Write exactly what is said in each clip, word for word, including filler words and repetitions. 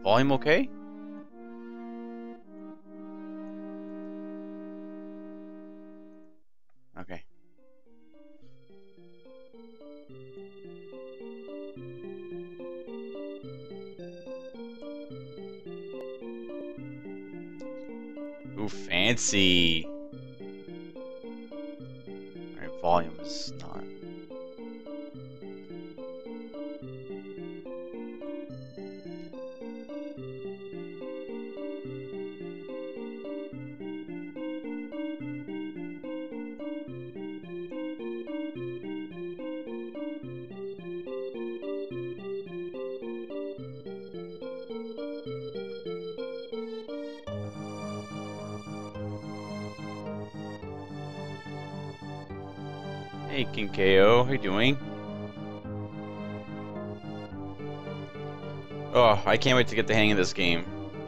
volume okay? Okay. Ooh, fancy. Alright, volume is not. Hey, King K O, how you doing? Oh, I can't wait to get the hang of this game.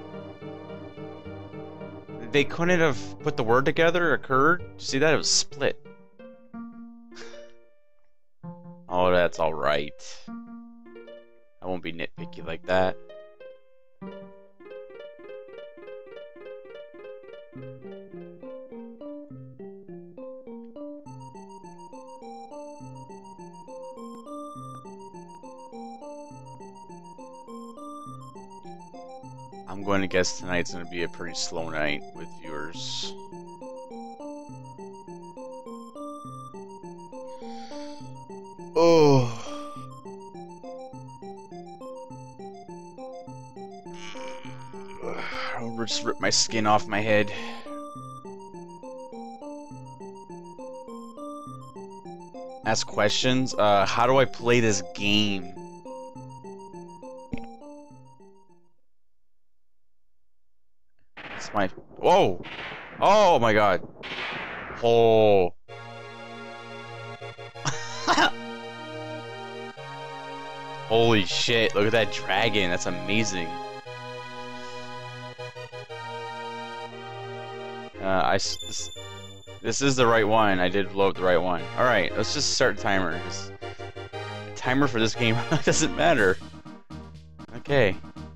They couldn't have put the word together, occurred? Did you see that? It was split. Oh, that's alright. I won't be nitpicky like that. I'm going to guess tonight's going to be a pretty slow night with viewers. Oh. I'll just rip my skin off my head. Ask questions? Uh, how do I play this game? It's my... Whoa! Oh my god. Oh. Holy shit, look at that dragon. That's amazing. Uh, I... This, this is the right one. I did load the right one. Alright, let's just start the timer. Just, the timer for this game doesn't matter. Okay.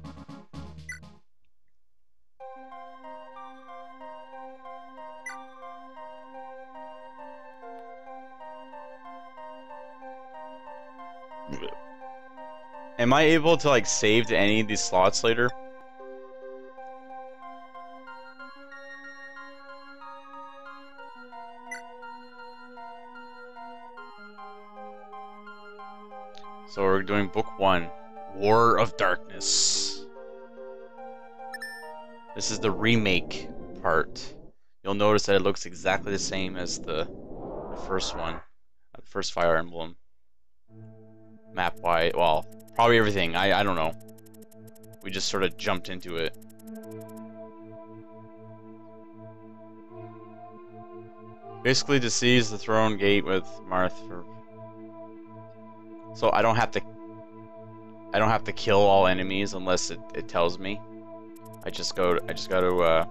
Am I able to like save to any of these slots later? So we're doing book one, War of Darkness. This is the remake part. You'll notice that it looks exactly the same as the, the first one, the first Fire Emblem. Map wide, well, probably everything. I I don't know. We just sort of jumped into it. Basically, to seize the throne gate with Marth for. So I don't have to. I don't have to kill all enemies unless it it tells me. I just go. I just got to. Uh,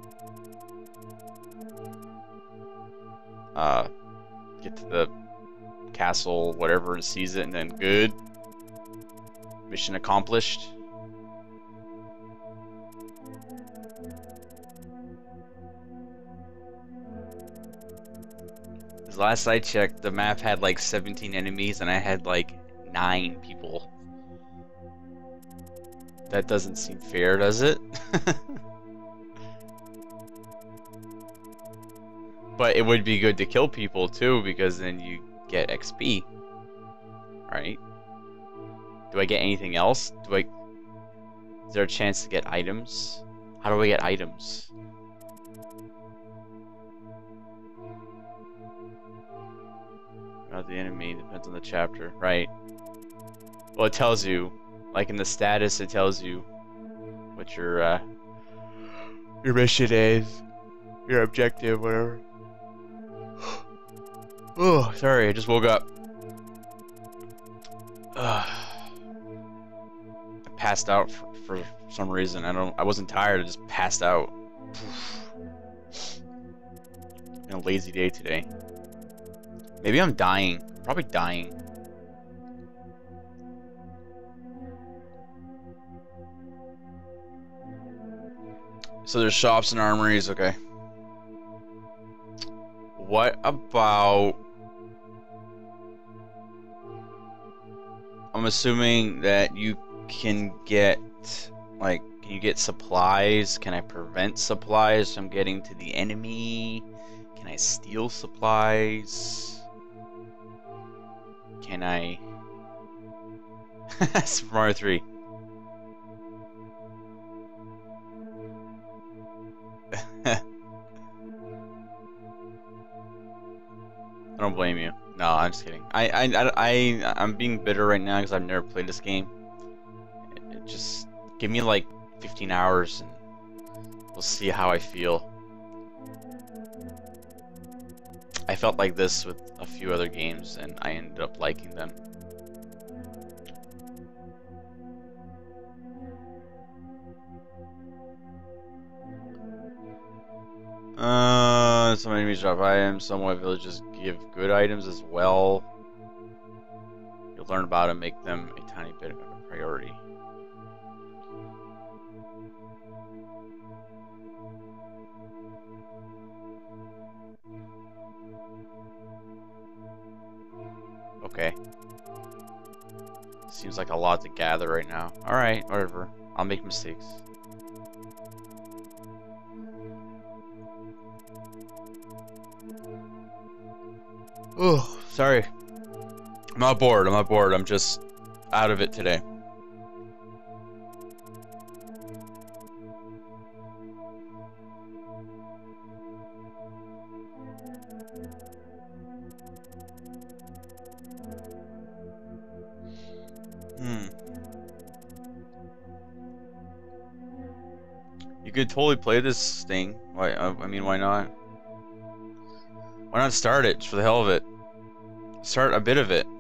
uh, get to the castle, whatever, and seize it, and then good. Mission accomplished. As last I checked, the map had like seventeen enemies, and I had like nine people. That doesn't seem fair, does it? But it would be good to kill people too, because then you get X P. Alright. Do I get anything else? Do I... Is there a chance to get items? How do I get items? About the enemy, depends on the chapter. Right. Well, it tells you. Like in the status, it tells you what your, uh... your mission is. Your objective, whatever. Oh, sorry, I just woke up. Ugh. I passed out for, for some reason. I don't. I wasn't tired. I just passed out. Been a lazy day today. Maybe I'm dying. Probably dying. So there's shops and armories, okay. What about... I'm assuming that you can get, like, can you get supplies? Can I prevent supplies from getting to the enemy? Can I steal supplies? Can I... Super Mario three. I don't blame you. No, I'm just kidding. I, I, I, I I'm being bitter right now because I've never played this game. It just give me like fifteen hours and we'll see how I feel. I felt like this with a few other games and I ended up liking them. Uh, some enemies drop items, some white villages give good items as well. You'll learn about it and make them a tiny bit of a priority. Okay. Seems like a lot to gather right now. Alright, whatever. I'll make mistakes. Oh, sorry. I'm not bored. I'm not bored. I'm just out of it today. Hmm. You could totally play this thing. Why? I mean, why not? Why not start it just for the hell of it? Start a bit of it.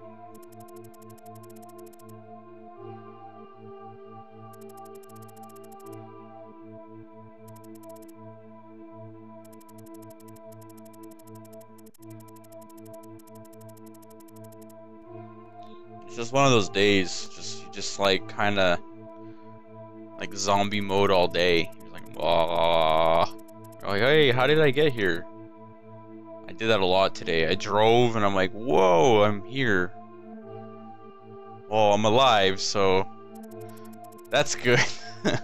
It's just one of those days. Just, just like kind of like zombie mode all day. You're like, ah. Like, hey, how did I get here? I did that a lot today. I drove and I'm like, whoa, I'm here. Well, I'm alive, so that's good. I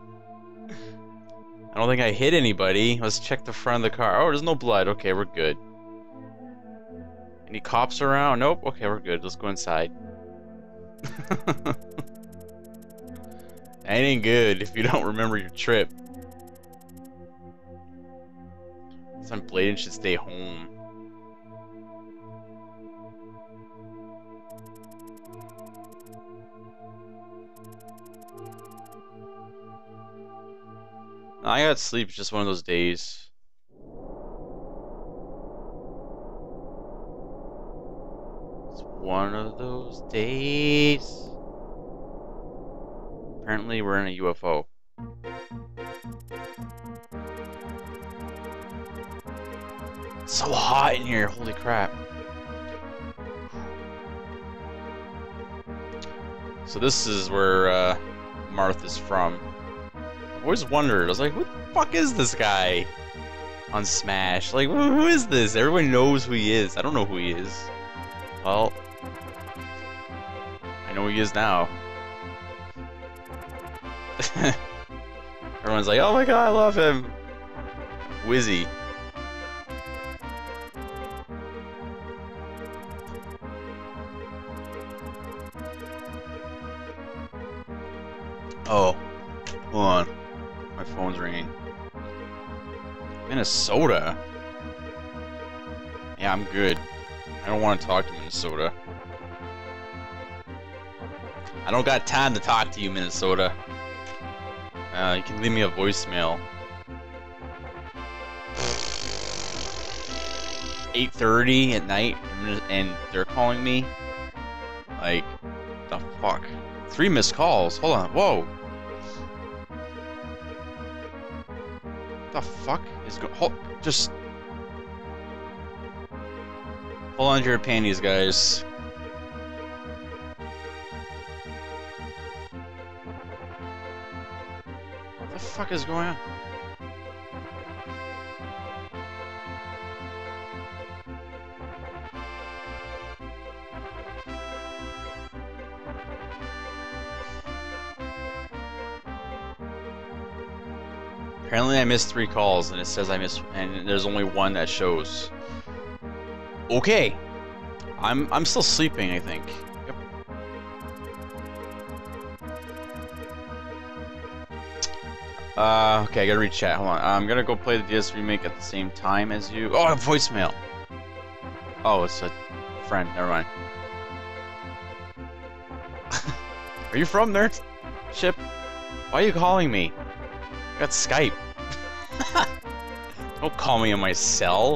don't think I hit anybody. Let's check the front of the car. Oh, there's no blood. Okay, we're good. Any cops around? Nope. Okay, we're good. Let's go inside. That ain't good if you don't remember your trip. Some Bladen should stay home. I got sleep. It's just one of those days. It's one of those days. Apparently, we're in a U F O. It's so hot in here, holy crap. So this is where uh, Martha's from. I've always wondered, I was like, who the fuck is this guy on Smash? Like, who, who is this? Everybody knows who he is. I don't know who he is. Well, I know who he is now. Everyone's like, oh my god, I love him. Wizzy. Oh, hold on. My phone's ringing. Minnesota? Yeah, I'm good. I don't want to talk to Minnesota. I don't got time to talk to you, Minnesota. Uh, you can leave me a voicemail. eight thirty at night, and they're calling me? Like, the fuck? Three missed calls. Hold on. Whoa. The fuck is go? Hold, just hold on to your panties, guys. What the fuck? fuck is going on? Apparently I missed three calls, and it says I missed, and there's only one that shows. Okay, I'm I'm still sleeping, I think. Yep. Uh, okay, I gotta read chat. Hold on, I'm gonna go play the D S remake at the same time as you. Oh, a voicemail. Oh, it's a friend. Never mind. Are you from Nerd Ship? Why are you calling me? I got Skype. Don't call me on my cell.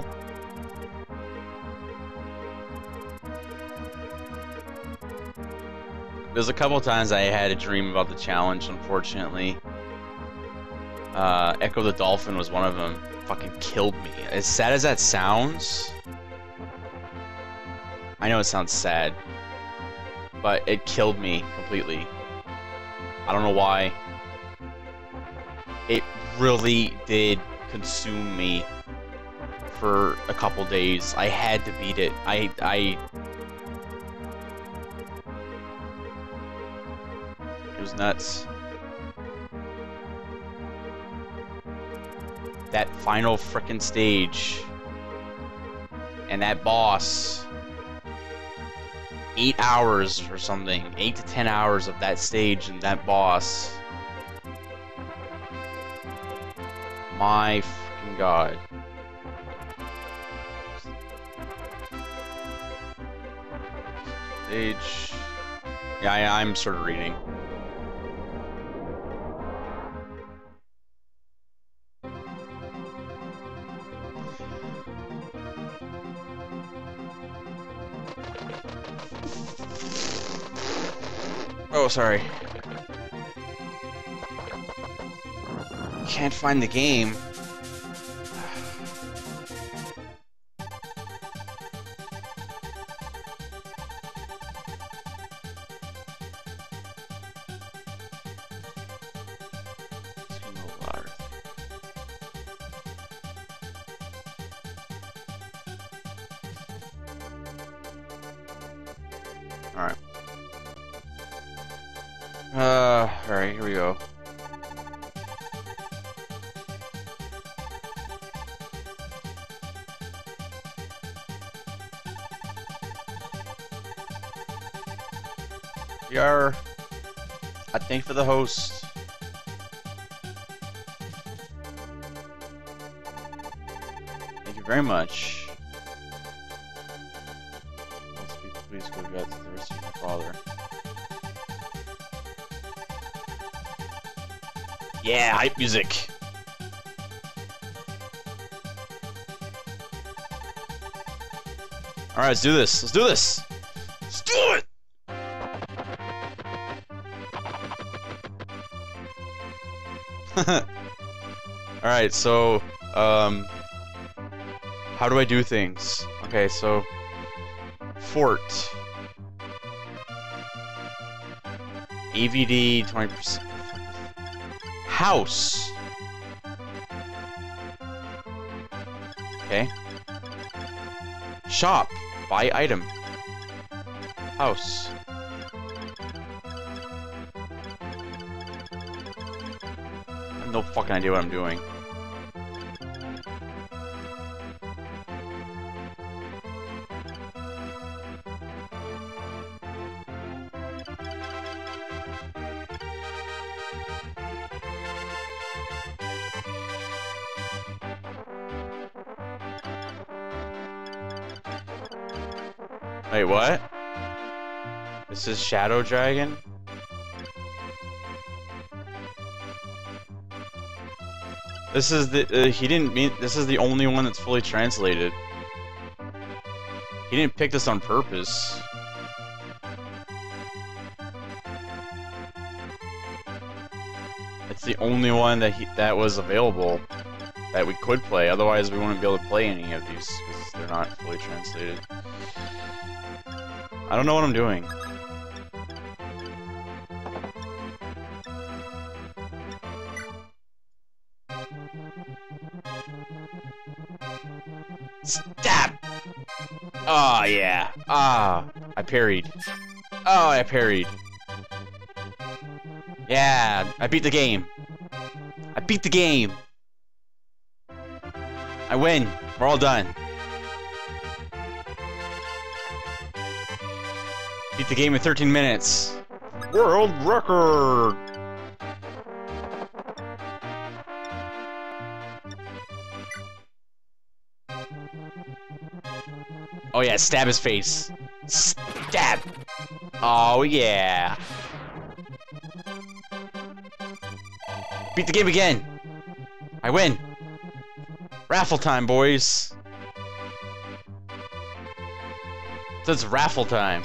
There's a couple times I had a dream about the challenge, unfortunately. Uh, Echo the Dolphin was one of them. Fucking killed me. As sad as that sounds, I know it sounds sad, but it killed me completely. I don't know why. It really did consume me for a couple days. I had to beat it. I, I... It was nuts. That final frickin' stage. And that boss. Eight hours or something. Eight to ten hours of that stage and that boss. My fucking god. Stage. Yeah, I, I'm sort of reading. Oh, sorry. Can't find the game. Alright. Uh, alright, here we go. We are, I think, for the host. Thank you very much. Let's be, please go God to the rest of my father. Yeah, hype music. All right, let's do this. Let's do this. Let's do it. Alright, so, um, how do I do things? Okay, so, fort. A V D, twenty percent. House. Okay. Shop. Buy item. House. No fucking idea what I'm doing. Wait, what? This is Shadow Dragon? This is the, uh, he didn't mean, this is the only one that's fully translated. He didn't pick this on purpose. It's the only one that he, that was available that we could play, otherwise we wouldn't be able to play any of these, because they're not fully translated. I don't know what I'm doing. Oh, yeah. Ah, I parried. Oh, I parried. Yeah, I beat the game. I beat the game. I win. We're all done. Beat the game in thirteen minutes. World record. Oh yeah, stab his face. Stab. Oh yeah. Beat the game again. I win. Raffle time, boys. So it's raffle time.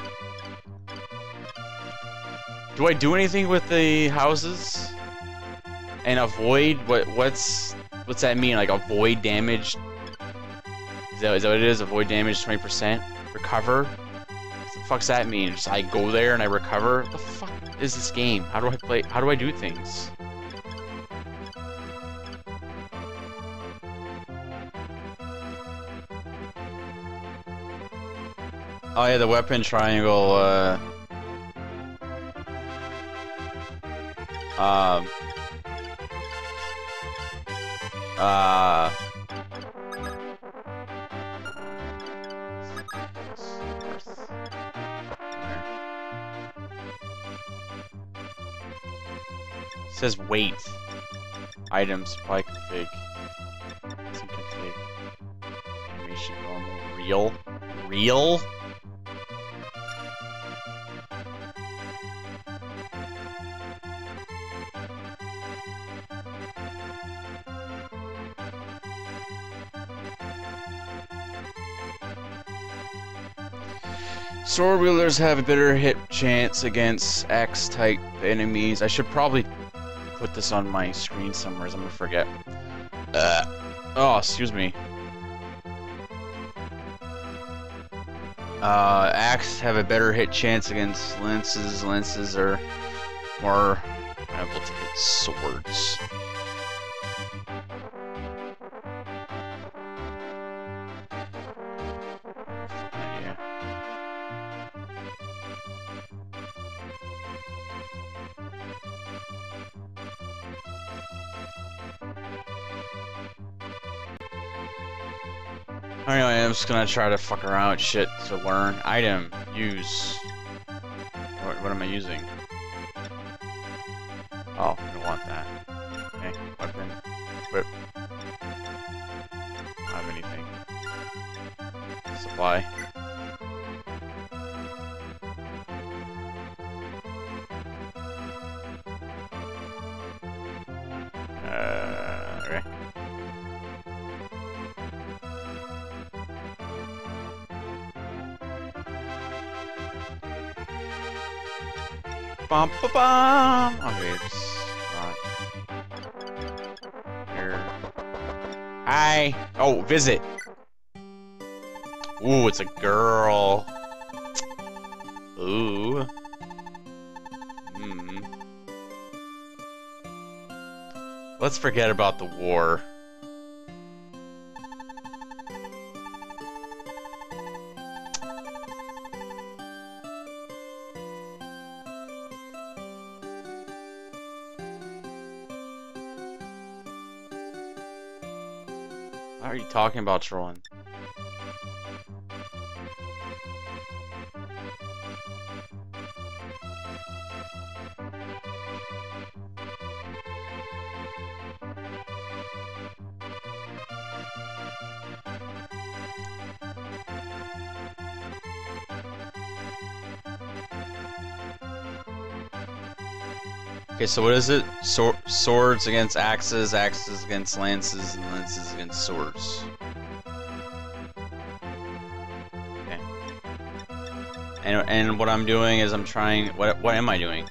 Do I do anything with the houses? And avoid what? What's what's that mean? Like avoid damage? Is that, is that what it is? Avoid damage twenty percent. Recover. What the fuck's that mean? Just I go there and I recover. What the fuck is this game? How do I play? How do I do things? Oh yeah, the weapon triangle. Uh, um. Uh. It says wait. Item supply config. Some config. Animation normal. Real. Real. Sword wielders have a better hit chance against axe-type enemies. I should probably put this on my screen somewhere, I'm gonna forget. Uh, oh, excuse me. Uh, axe have a better hit chance against lances. Lances are more able to hit swords. Anyway, I'm just gonna try to fuck around with shit to learn. Item, use. What, what am I using? Oh, I don't want that. Okay, weapon, equip. I don't have anything. Supply. Uh, okay. Bum ba bum. Okay, it's not here. Hi. Oh, visit. Ooh, it's a girl. Ooh. Hmm. Let's forget about the war. What are you talking about, Trolling? Okay, so what is it? Sword, swords against axes, axes against lances, and lances against swords. Okay. And and what I'm doing is I'm trying. What what am I doing?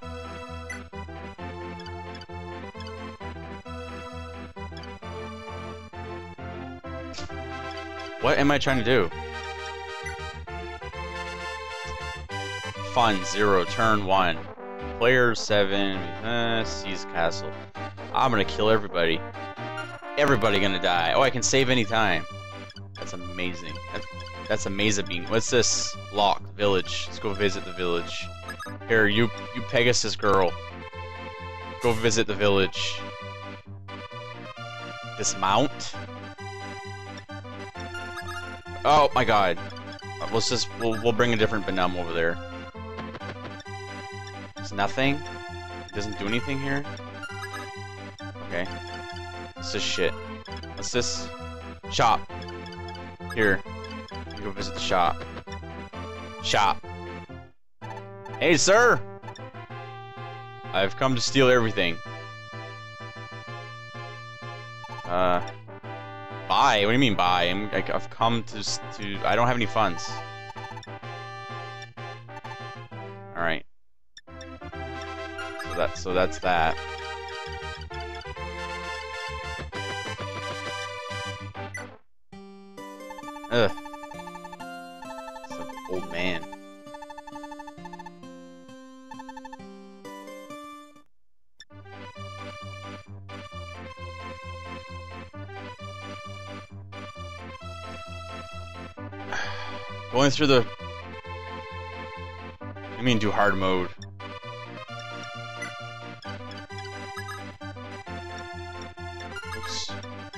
What am I trying to do? Fun zero, turn one. Player seven, uh, seize castle. I'm gonna kill everybody. Everybody gonna die. Oh, I can save any time. That's amazing. That's, that's a Mesa bean. What's this? Lock. Village. Let's go visit the village. Here, you, you Pegasus girl. Go visit the village. Dismount? Oh my god. Let's just, we'll, we'll bring a different Benum over there. There's nothing? It doesn't do anything here? Okay. What's this shit? What's this? Shop. Here. You go visit the shop. Shop. Hey, sir! I've come to steal everything. Uh... Buy? What do you mean buy? I'm, I've come to, to... I don't have any funds. Alright. So, that, so that's that. Ugh. It's an old man. Going through the... I mean do hard mode. Oops.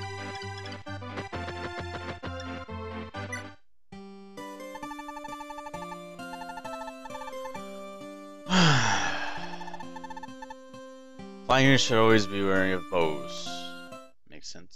Flying units should always be wary of bows. Makes sense.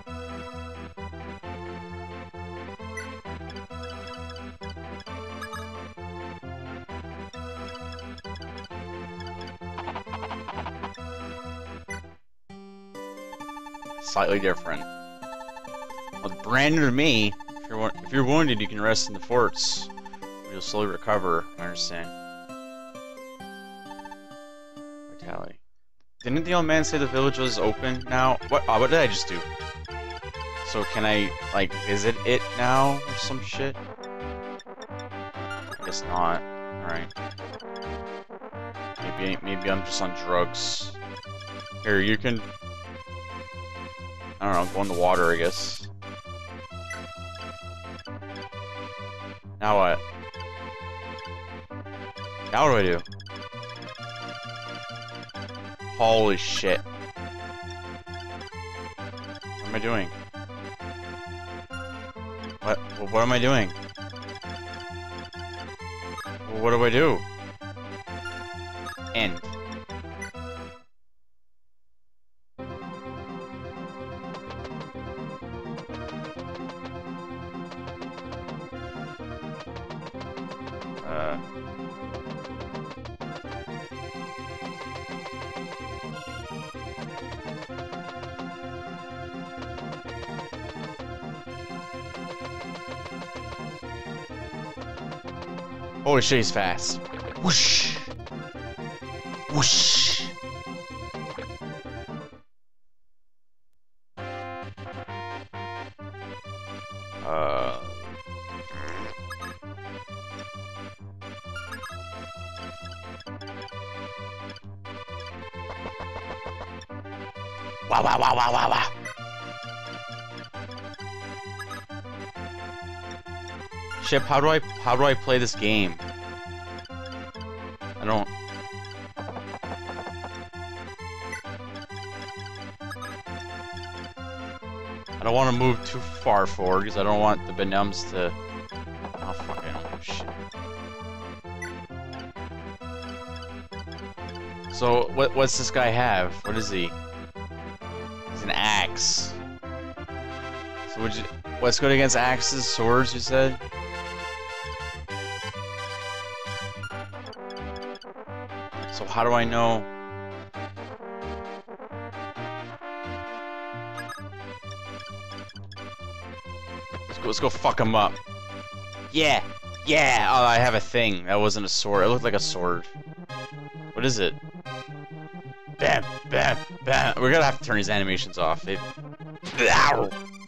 Slightly different. Well, brand new to me. If you're if you're wounded, you can rest in the forts. You'll slowly recover. I understand. Vitality. Didn't the old man say the village was open now? What? Oh, what did I just do? So can I like visit it now or some shit? I guess not. All right. Maybe maybe I'm just on drugs. Here, you can. I don't know, go in the water, I guess. Now what? Now what do I do? Holy shit. What am I doing? What? What am I doing? What do I do? End. Uh... Holy shit, he's fast. Whoosh! Whoosh! Uh... Wow, wow, wow, wow, wow, wow. Chip, how do I how do I play this game? I don't. I don't want to move too far forward because I don't want the Benums to. Oh fuck! I don't give a shit. So what what's this guy have? What is he? He's an axe. So would you? What's good against axes, swords? You said. So how do I know? Let's go, let's go fuck him up. Yeah! Yeah! Oh, I have a thing. That wasn't a sword. It looked like a sword. What is it? Bam! Bam! Bam! We're gonna have to turn these animations off. It... Ow!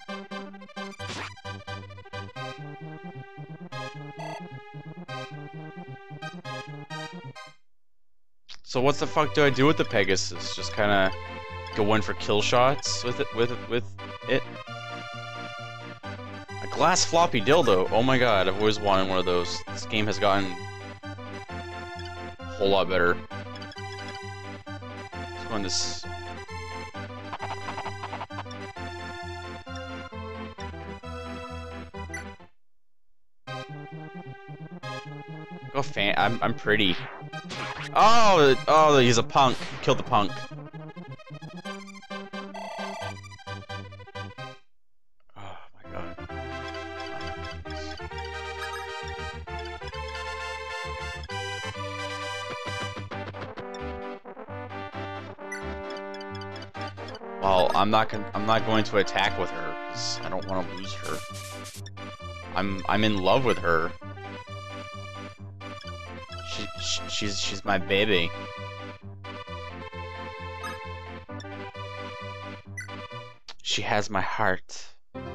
So what the fuck do I do with the Pegasus? Just kind of go in for kill shots with it, with it, with it? I glass floppy dildo. Oh my god, I've always wanted one of those. This game has gotten a whole lot better. Let's go on this. Go fan. I'm I'm pretty. Oh, oh, he's a punk. Killed the punk. Oh my god. Well, I'm not gonna. I'm not going to attack with her because I don't want to lose her. I'm I'm in love with her. She, she she's she's my baby. She has my heart.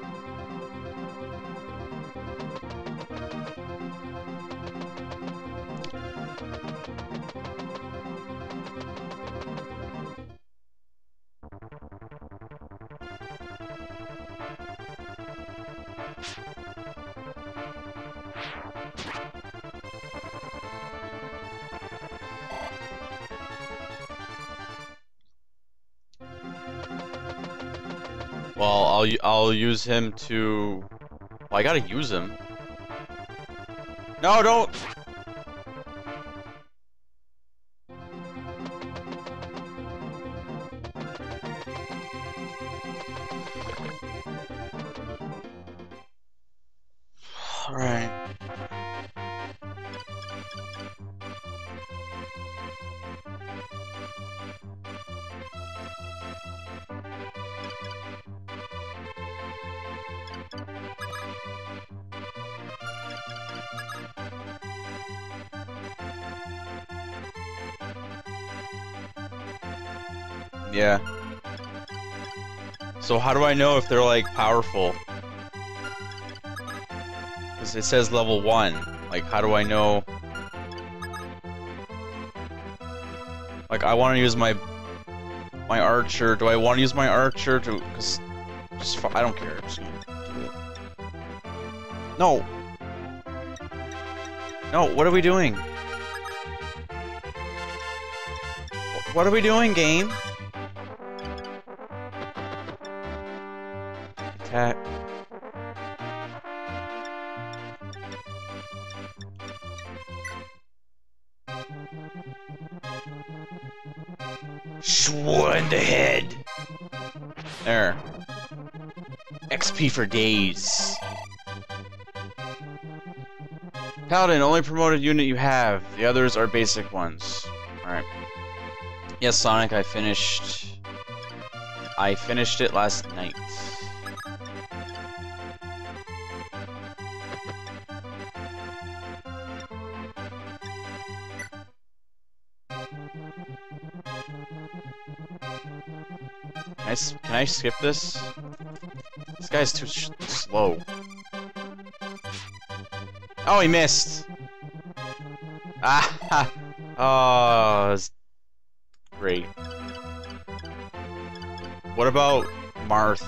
Well, I'll I'll use him to. Well, I gotta use him. No, don't. All right. Yeah. So how do I know if they're like powerful? Because it says level one. Like, how do I know? Like, I want to use my my archer. Do I want to use my archer to? Because just I don't care. Just gonna do it. No. No. What are we doing? What are we doing, game? Attack. Swore in the head. There. X P for days. Paladin, only promoted unit you have. The others are basic ones. Alright. Yes, Sonic, I finished... I finished it last night. Can I, can I skip this? This guy's too sh slow. Oh, he missed! Ah! Oh, that's great. What about Marth?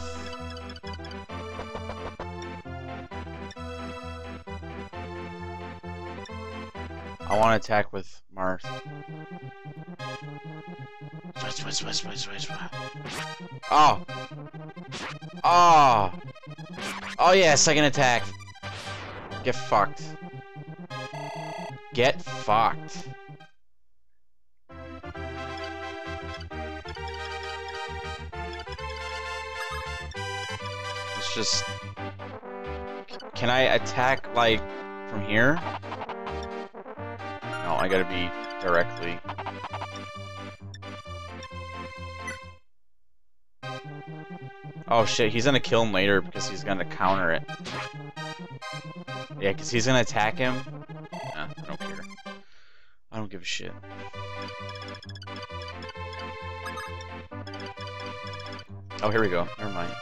I want to attack with Marth. Oh! Oh! Oh yeah, second attack. Get fucked. Get fucked. Let's just... Can I attack, like, from here? No, I gotta be directly... Oh shit, he's gonna kill him later because he's gonna counter it. Yeah, because he's gonna attack him. Nah, I don't care. I don't give a shit. Oh, here we go. Never mind.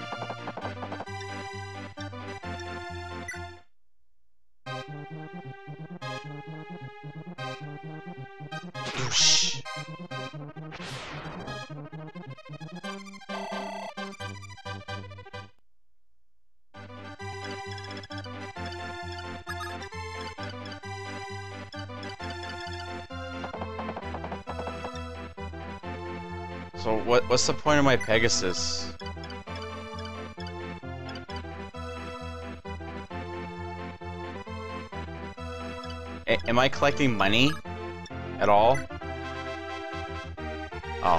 Whoosh. So what? What's the point of my Pegasus? A am I collecting money at all? Oh.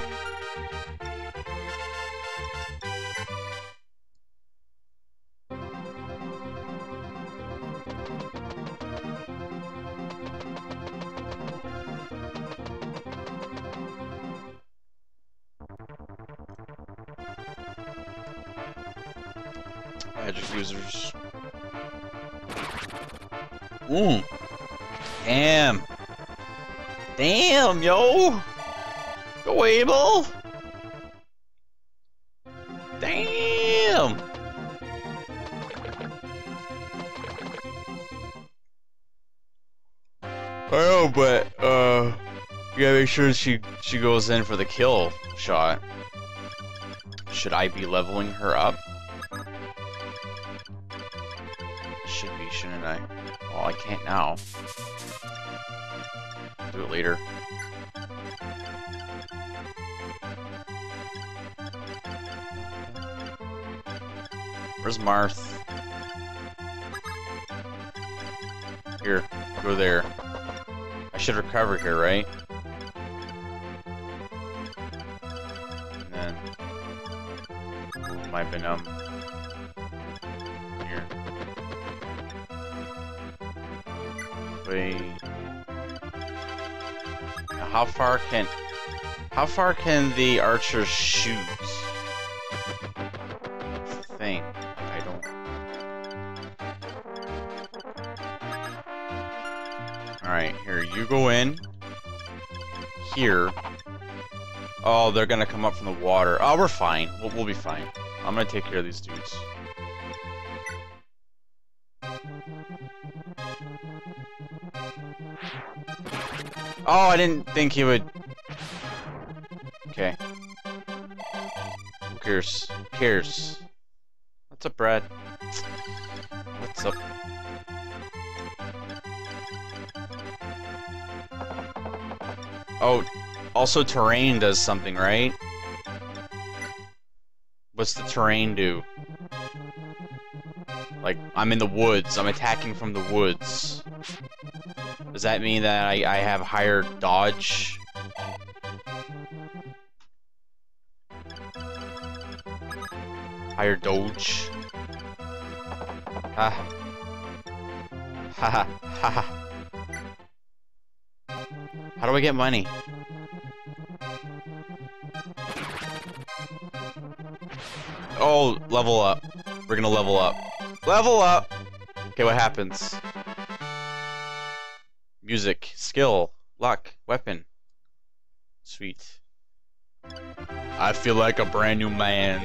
Magic users. Ooh. Damn. Damn, yo. Go Abel. Damn. I know, but uh, you gotta make sure she she goes in for the kill shot. Should I be leveling her up? Should be, shouldn't I? Well, I can't now. Do it later. Where's Marth? Here, go there. I should recover here, right? And then move my Venom here. Wait. Now how far can how far can the archers shoot? That's the thing. I don't. Alright, here, you go in. Here. Oh, they're gonna come up from the water. Oh, we're fine. We'll, we'll be fine. I'm gonna take care of these dudes. Oh, I didn't think he would. Okay. Who cares? Who cares? What's up, Brad? What's up? Oh, also terrain does something, right? What's the terrain do? Like, I'm in the woods. I'm attacking from the woods. Does that mean that I, I have higher dodge? Higher dodge? Ha. Ha ha ha ha. How do I get money? Oh, level up. We're gonna level up. Level up! Okay, what happens? Music, skill, luck, weapon. Sweet. I feel like a brand new man.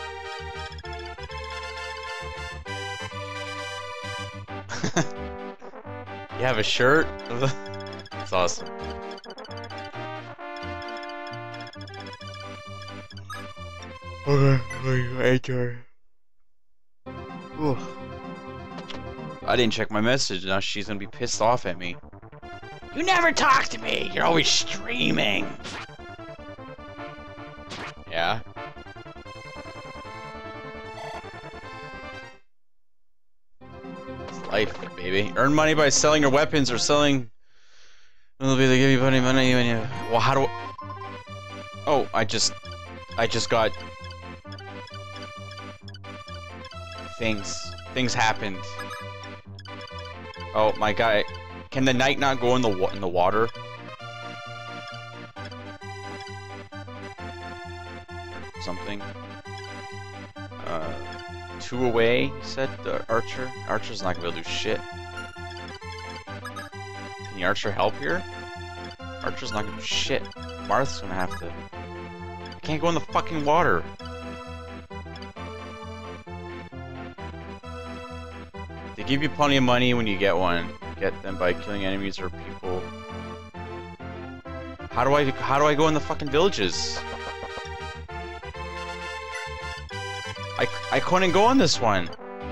You have a shirt? That's awesome. Okay, I didn't check my message. Now she's gonna be pissed off at me. You never talk to me. You're always streaming. Yeah. It's life, baby. Earn money by selling your weapons or selling. It'll be they give you money, money when you. Well, how do? I... Oh, I just, I just got things. Things happened. Oh my god! Can the knight not go in the wa in the water? Something. Uh, two away. You said the archer. Archer's not gonna be able to do shit. Can the archer help here? Archer's not gonna do shit. Marth's gonna have to. I can't go in the fucking water. They give you plenty of money when you get one. Get them by killing enemies or people. How do I how do I go in the fucking villages? I I couldn't go on this one.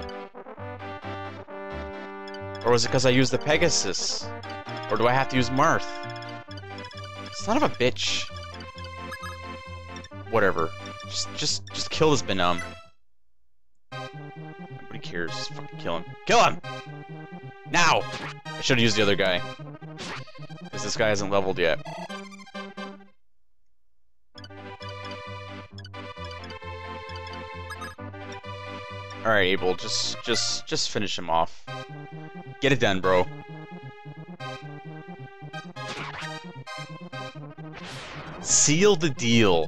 Or was it because I used the Pegasus? Or do I have to use Marth? Son of a bitch. Whatever. Just, just, just kill this Benum. Nobody cares. Just fucking kill him. Kill him! Now! I should have used the other guy. Because this guy hasn't leveled yet. Alright, Abel, just, just, just finish him off. Get it done, bro. Seal the deal.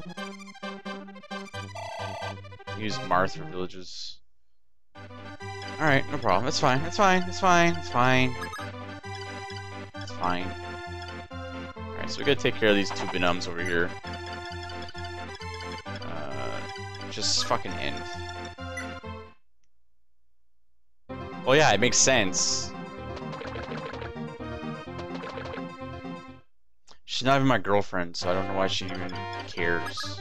Use Marth for villages. Alright, no problem. It's fine, it's fine, it's fine, it's fine. It's fine. Alright, so we gotta take care of these two Benums over here. Uh, just fucking end. Well, yeah, it makes sense. She's not even my girlfriend, so I don't know why she even cares.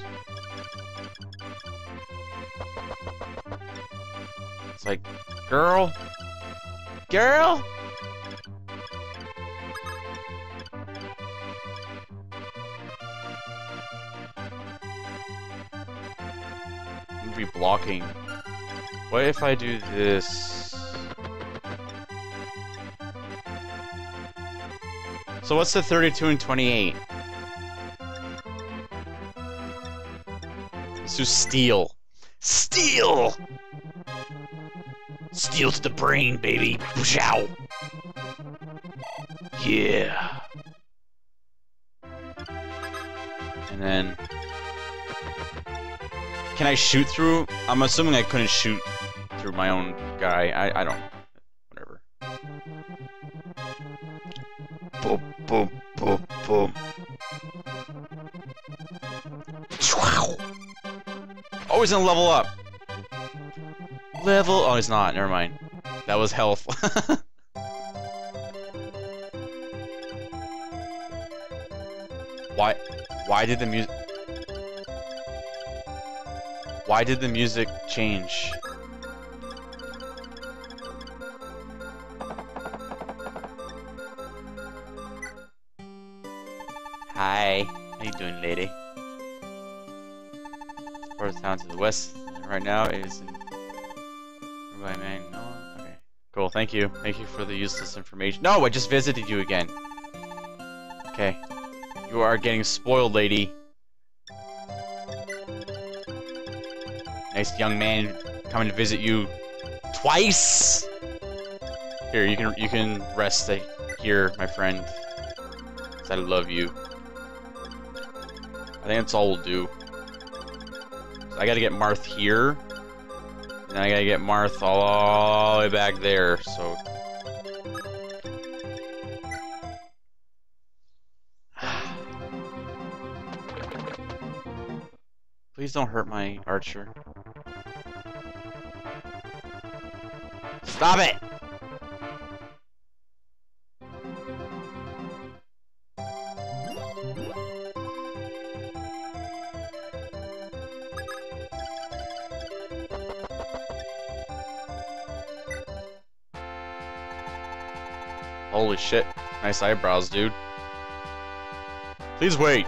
It's like, girl? Girl? I'm gonna be blocking. What if I do this? So what's the thirty-two and twenty-eight? Let's do steel. Steel! Steel to the brain, baby. Pow! Yeah. And then... Can I shoot through? I'm assuming I couldn't shoot through my own guy. I, I don't... Whatever. Boom, boom, boom, boom. Oh, he's gonna level up. Level. Oh, he's not. Never mind. That was health. Why? Why did the music? Why did the music change? Hi. How you doing, lady? Part of town to the west. Right now is in. By man, no. Okay. Cool. Thank you. Thank you for the useless information. No, I just visited you again. Okay. You are getting spoiled, lady. Nice young man coming to visit you twice. Here, you can you can rest here, my friend. 'Cause I love you. I think that's all we'll do. So I gotta get Marth here. And I gotta get Marth all the way back there, so... Please don't hurt my archer. Stop it! Holy shit. Nice eyebrows, dude. Please wait.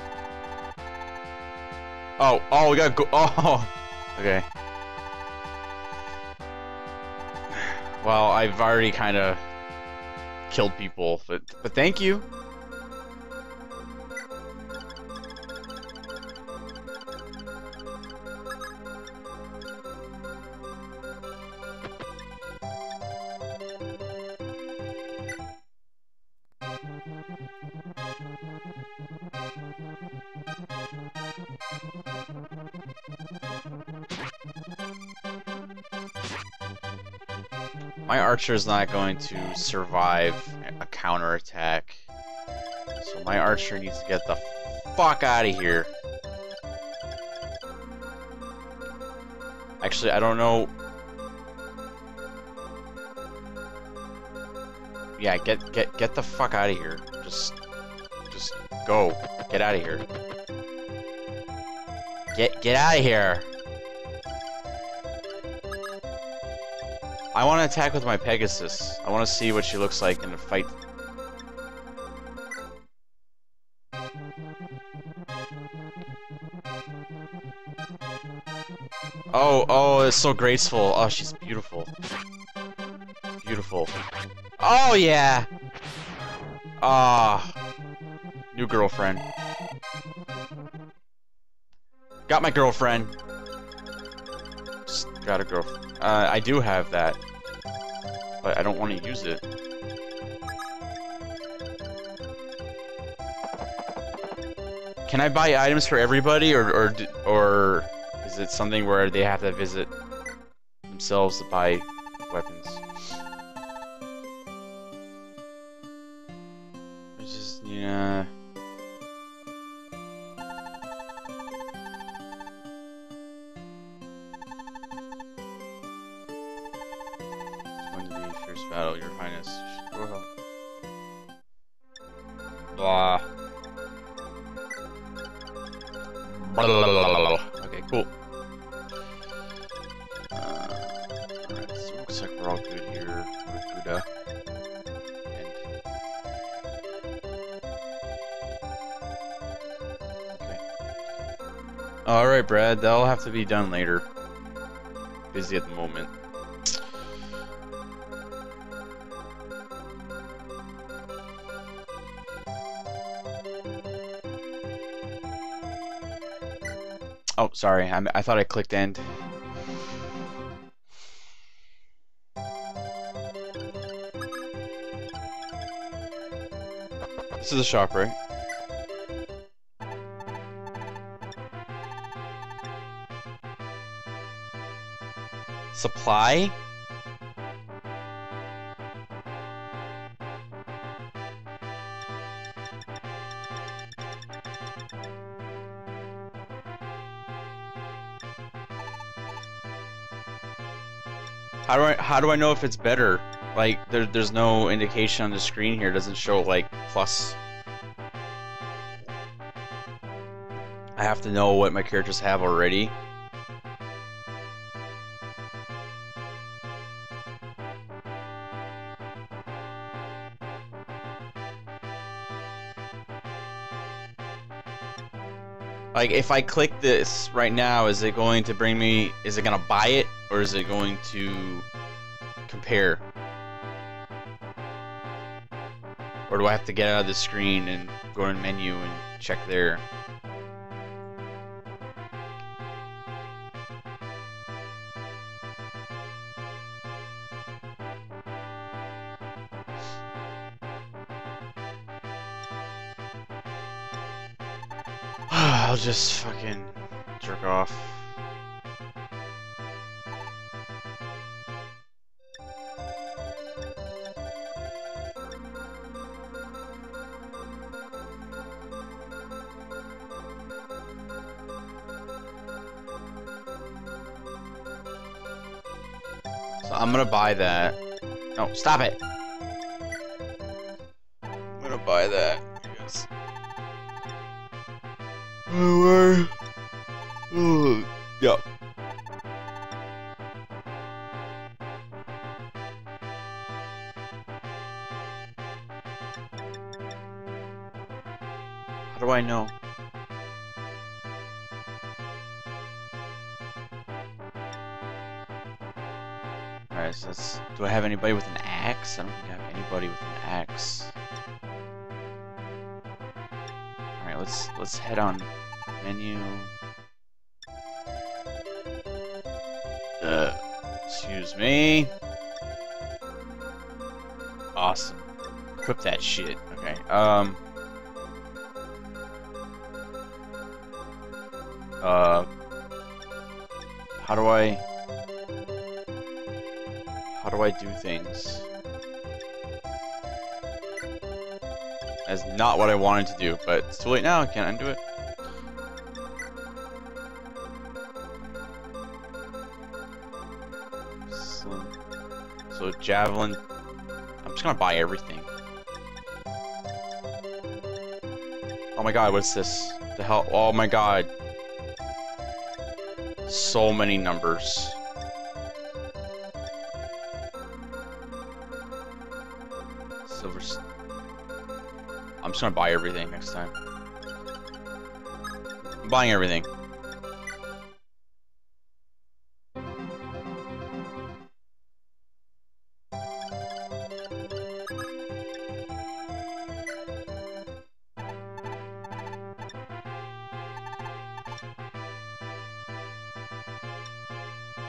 Oh, oh, we gotta go. Oh, okay. Well, I've already kind of killed people, but but thank you. My archer is not going to survive a counterattack, so my archer needs to get the fuck out of here. Actually, I don't know. Yeah, get get get the fuck out of here. Just just go. Get out of here. Get get out of here. I want to attack with my Pegasus. I want to see what she looks like in a fight. Oh, oh, it's so graceful. Oh, she's beautiful. Beautiful. Oh, yeah! Ah. New girlfriend. Got my girlfriend. Just got a girlfriend. Uh, I do have that. But I don't want to use it. Can I buy items for everybody, or, or, or is it something where they have to visit themselves to buy weapons? It's just, yeah. It's going to be fierce battle, Your Highness. Go ahead. Blah. Okay, cool. Uh, Alright, so it looks like we're all good here. We're good. And okay. Alright, Brad, that'll have to be done later. Busy at the moment. Oh, sorry. I, I thought I clicked end. This is the shop, right? Supply? How do I how do I know if it's better? Like there there's no indication on the screen here. It doesn't show like plus. I have to know what my characters have already. Like if I click this right now, is it going to bring me, is it going to buy it, or is it going to compare? Or do I have to get out of the screen and go in menu and check there? I'll just fucking jerk off. So I'm gonna buy that. No, stop it! I'm gonna buy that. Because oh, where? Oh, yeah. How do I know? Alright, so let's... Do I have anybody with an axe? I don't think I have anybody with an axe. Alright, let's let's head on menu. Uh, excuse me. Awesome. Equip that shit. Okay. Um. Uh. How do I? How do I do things? That's not what I wanted to do, but it's too late now. I can't undo it. So, so javelin. I'm just gonna buy everything. Oh my god, what's this? The hell? Oh my god. So many numbers. Silver. I'm just gonna buy everything next time. I'm buying everything.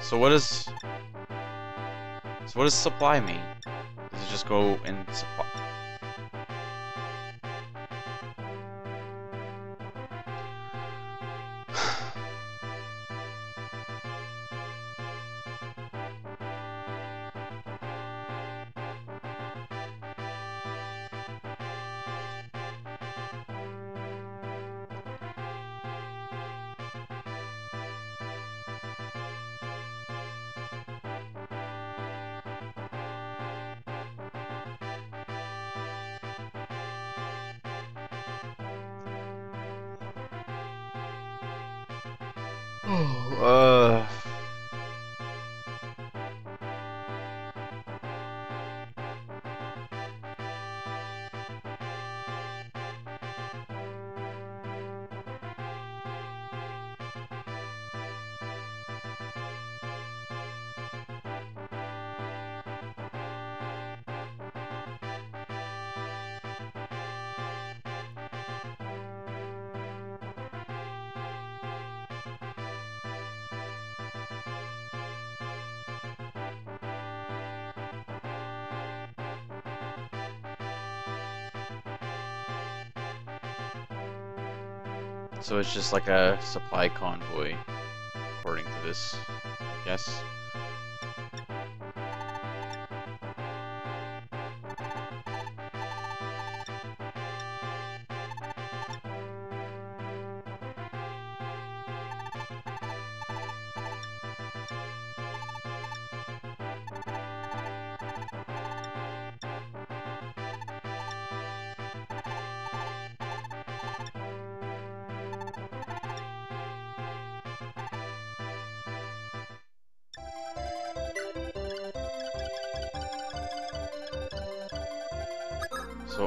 So what is... So what does supply mean? Does it just go in supply? uh... So it's just like a supply convoy, according to this, I guess. So,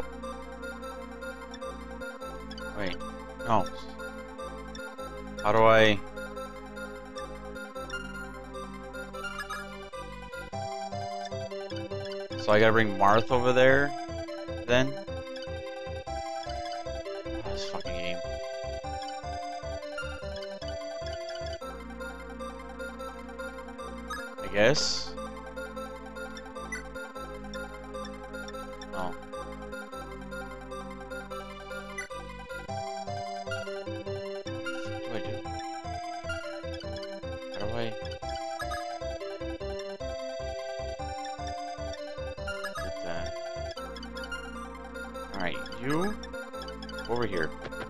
wait, no. How do I? So I gotta bring Marth over there, then? Oh, this fucking game. I guess? Oh. What do I do? How do I... Get that. Alright, you... over here.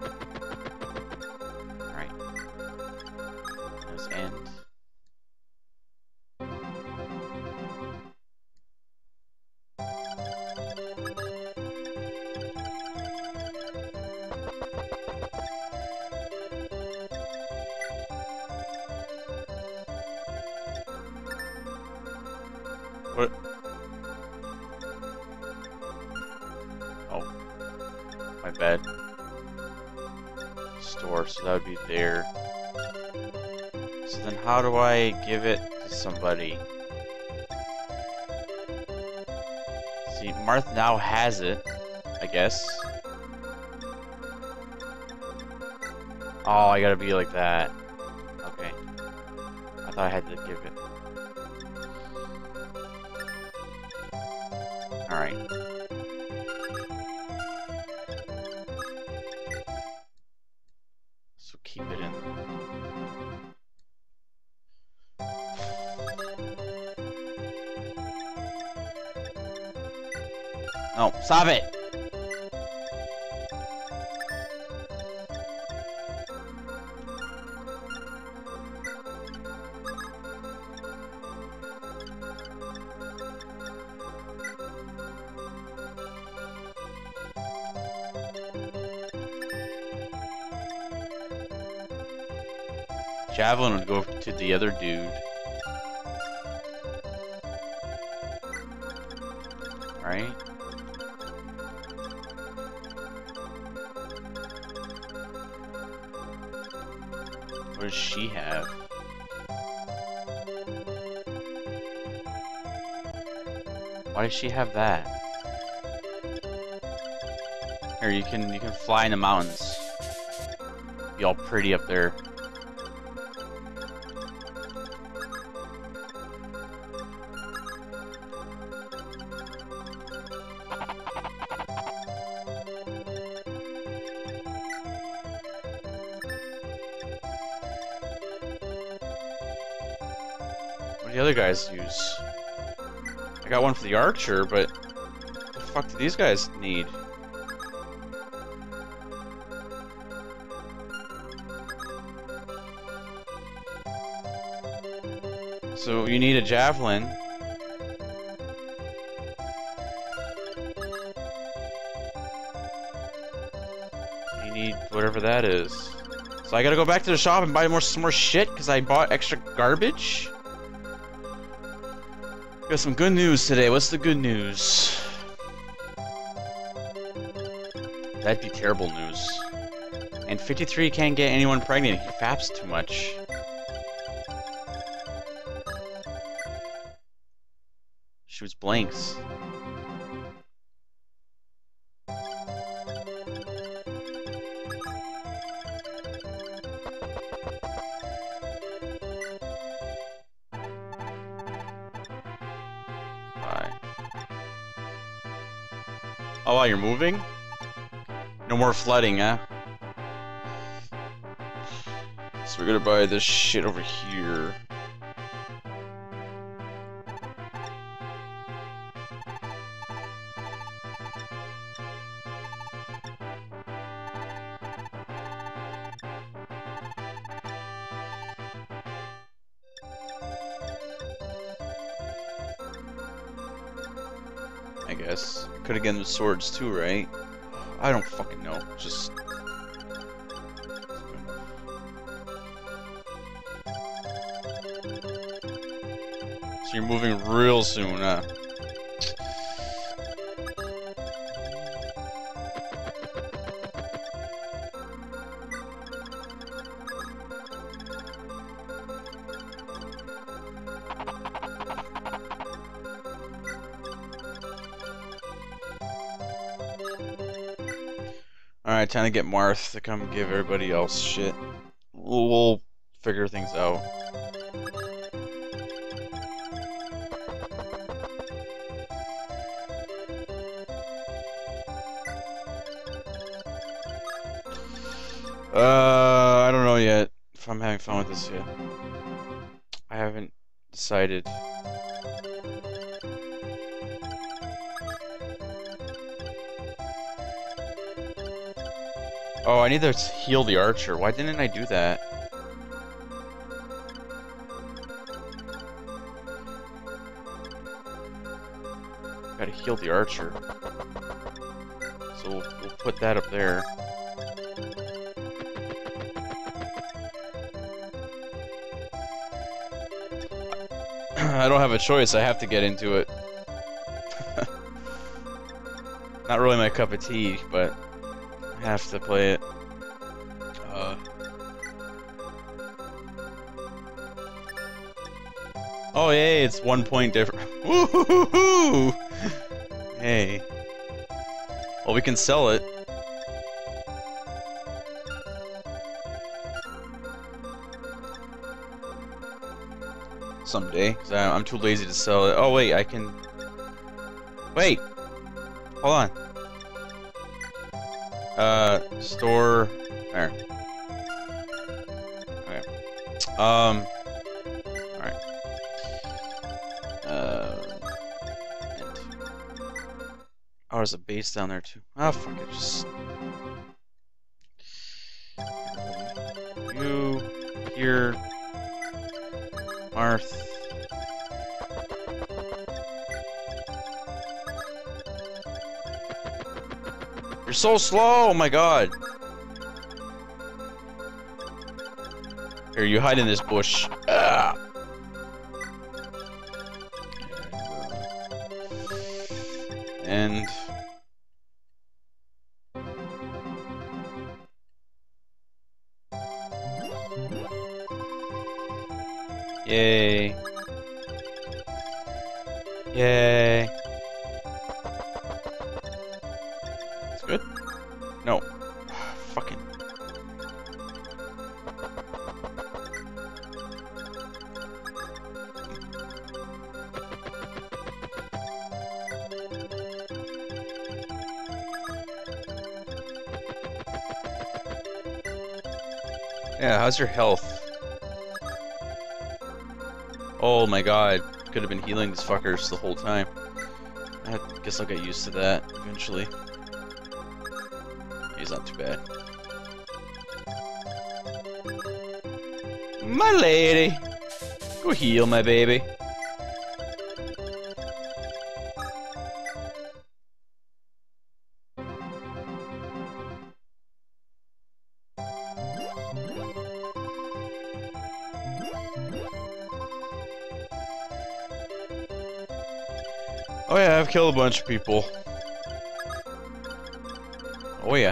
Alright. Let's end. What? Oh. My bad. Store, so that would be there. So then how do I give it to somebody? See, Marth now has it, I guess. Oh, I gotta be like that. Okay. I thought I had to give it. Alright. So keep it in. No, stop it! Javelin would go to the other dude. Right? What does she have? Why does she have that? Here, you can you can fly in the mountains. Be all pretty up there. the other guys use? I got one for the archer, but what the fuck do these guys need? So you need a javelin. You need whatever that is. So I gotta go back to the shop and buy more some more shit because I bought extra garbage. Got some good news today. What's the good news? That'd be terrible news. And fifty-three can't get anyone pregnant. He faps too much. Shoots blanks. Oh, wow, you're moving? No more flooding, huh? So we're gonna buy this shit over here. I guess. Could have gotten the swords too, right? I don't fucking know. Just... So you're moving real soon, huh? Alright, time to get Marth to come give everybody else shit. We'll, we'll figure things out. Uh, I don't know yet if I'm having fun with this yet. I haven't decided. Oh, I need to heal the archer. Why didn't I do that? Gotta heal the archer. So we'll, we'll put that up there. I don't have a choice. I have to get into it. Not really my cup of tea, but I have to play it. Uh. Oh, yay, it's one point different. Woo-hoo-hoo-hoo! Hey. Well, we can sell it. Someday, because I'm too lazy to sell it. Oh, wait, I can... Wait! Hold on. Uh, store... There. Okay. Um... Alright. Uh... And... Oh, there's a base down there, too. Oh, fuck it, just... You... Here... Marth... You're so slow! Oh my god! Here, you hide in this bush. Ah. And... Yay. Yay. It's good? No. Fucking. Yeah, how's your health? Oh my god. Could have been healing these fuckers the whole time. I guess I'll get used to that eventually. He's not too bad. My lady! Go heal my baby. Oh yeah, I've killed a bunch of people. Oh yeah.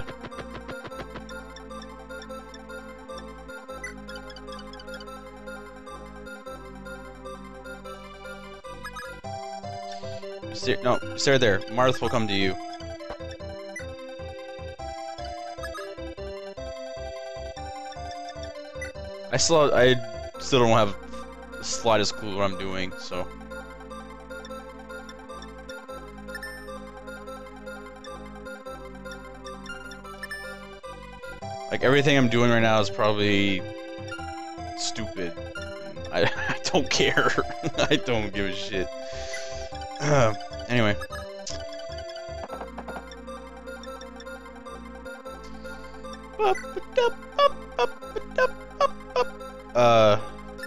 Stay, no, stay there. Marth will come to you. I still, I still don't have the slightest clue what I'm doing, so. Like, everything I'm doing right now is probably stupid. I, I don't care. I don't give a shit. Uh, anyway. Uh...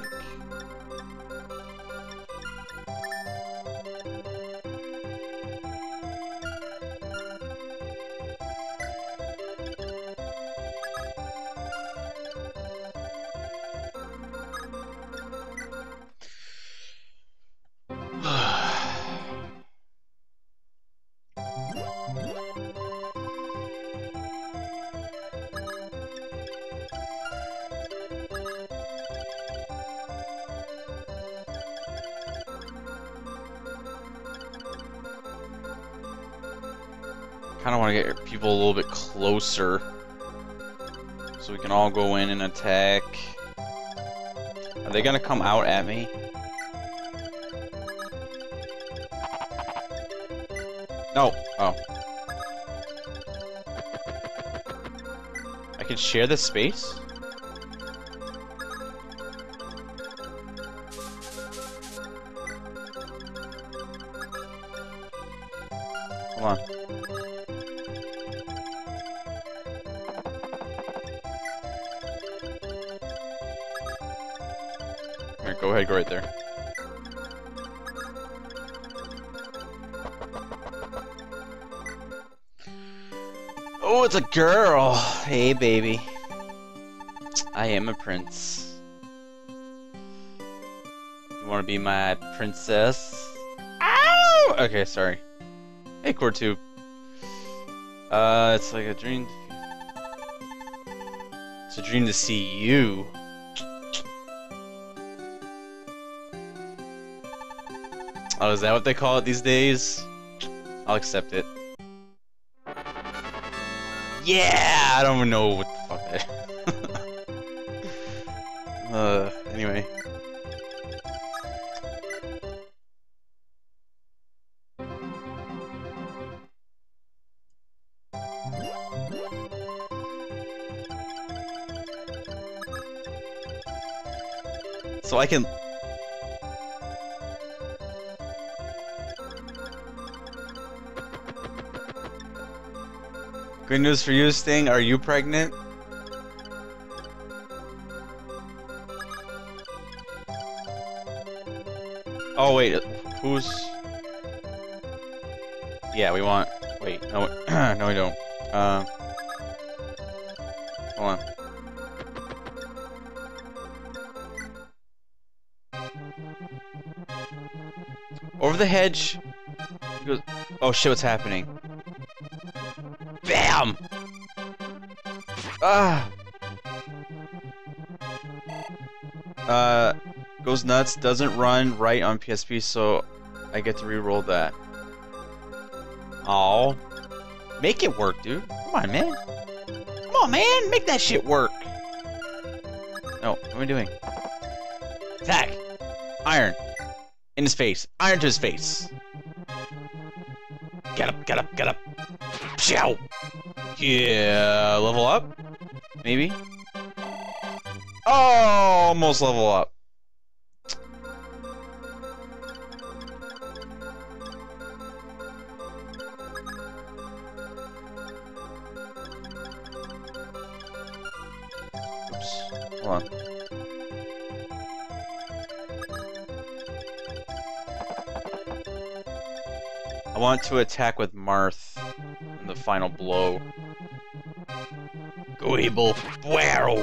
I kind of want to get people a little bit closer so we can all go in and attack. Are they gonna come out at me? No. Oh. I can share this space? Hold on. Here, go ahead, go right there. Oh, it's a girl! Hey, baby. I am a prince. You wanna be my princess? Ow! Okay, sorry. Hey, Core two. Uh, it's like a dream. It's a dream to see you. Oh, is that what they call it these days? I'll accept it. Yeah! I don't even know what the fuck that. uh, anyway. So I can... Good news for you, Sting. Are you pregnant? Oh, wait. Who's... Yeah, we want... Wait. No, no we don't. Uh... Hold on. Over the hedge. He goes, oh shit, what's happening? Bam! Ah! Uh, goes nuts, doesn't run right on P S P, so I get to re-roll that. Aw. Make it work, dude. Come on, man. Come on, man! Make that shit work! No, what am I doing? Attack! Iron! In his face. Iron to his face. Get up, get up, get up. Chow! Yeah, level up? Maybe? Oh, almost level up. Oops. Hold on. I want to attack with Marth in the final blow. Go Abel. Wow.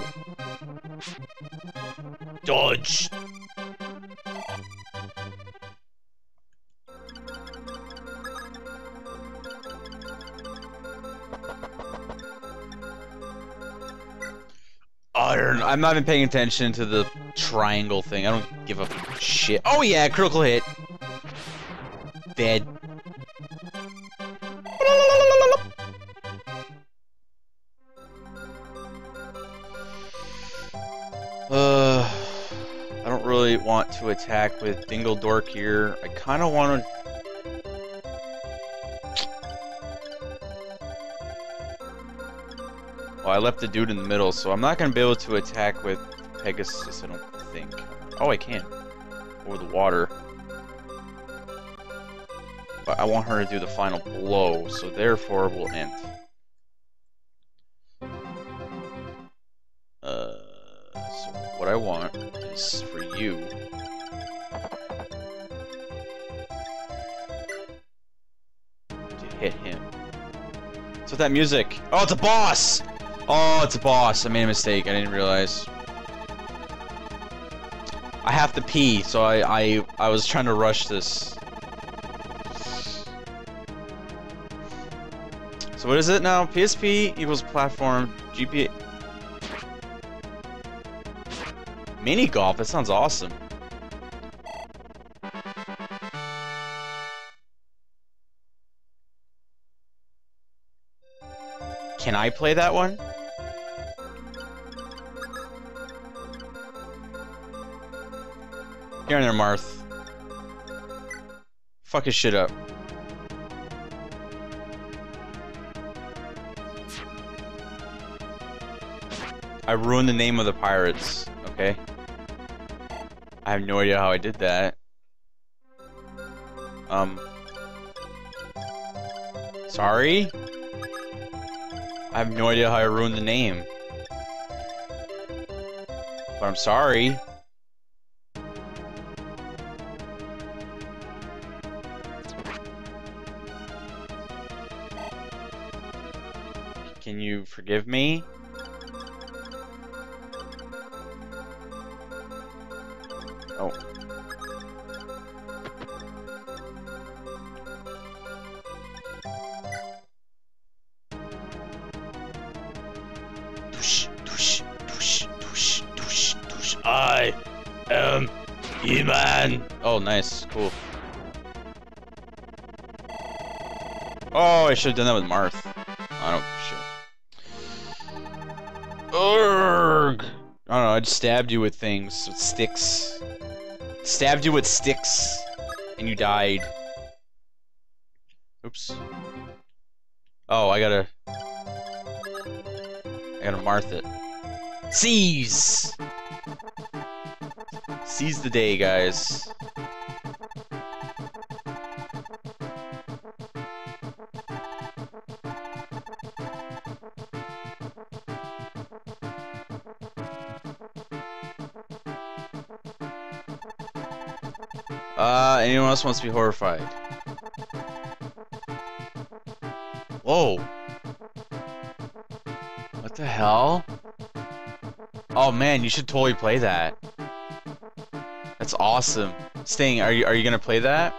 Dodge. I don't know. I'm not even paying attention to the triangle thing. I don't give a shit. Oh yeah, critical hit. Dead. Uh, I don't really want to attack with Dingle Dork here. I kind of want to. Well, I left the dude in the middle, so I'm not going to be able to attack with Pegasus, I don't think. Oh, I can. Over the water. But I want her to do the final blow, so therefore we'll end. Uh, so what I want is for you to hit him. What's with that music? Oh, it's a boss! Oh, it's a boss. I made a mistake. I didn't realize. I have to pee, so I I, I was trying to rush this. So what is it now? P S P equals platform. G P A. Mini golf. That sounds awesome. Can I play that one? Here in there, Marth. Fuck his shit up. I ruined the name of the pirates, okay? I have no idea how I did that. Um. Sorry? I have no idea how I ruined the name. But I'm sorry. Can you forgive me? Oh. I am E-Man. Oh, nice. Cool. Oh, I should have done that with Marth. I don't shit. Urgh. I don't know, I just stabbed you with things, with sticks. Stabbed you with sticks, and you died. Oops. Oh, I gotta... I gotta Marth it. Seize! Seize the day, guys. Uh, anyone else wants to be horrified? Whoa. What the hell? Oh man, you should totally play that. That's awesome. Sting, are you are you gonna play that?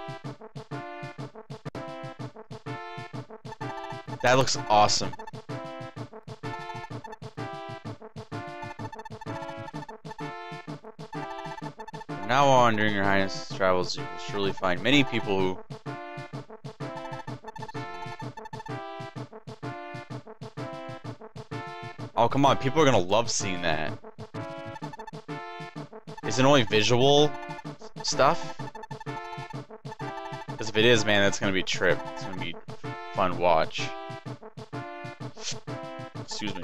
That looks awesome. From now on, during your highness travels, you will surely find many people who... Oh, come on, people are gonna love seeing that. Is it only visual stuff? Because if it is, man, that's gonna be a trip. It's gonna be fun to watch. Excuse me.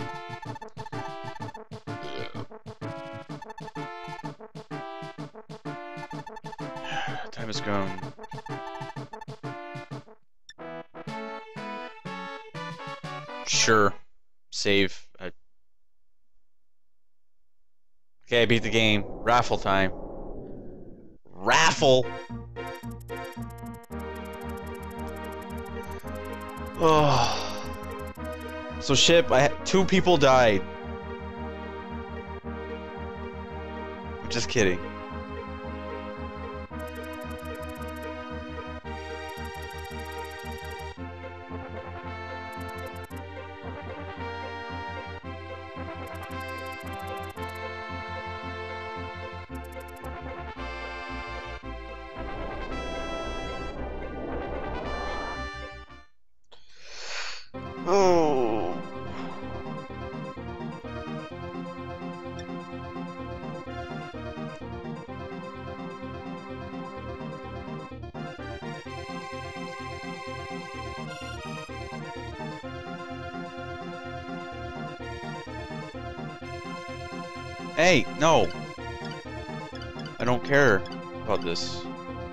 Time is gone. Sure. Save. I Okay, I beat the game. Raffle time. Raffle! Oh. So ship, I had two people died. I'm just kidding. Oh. Hey, no. I don't care about this.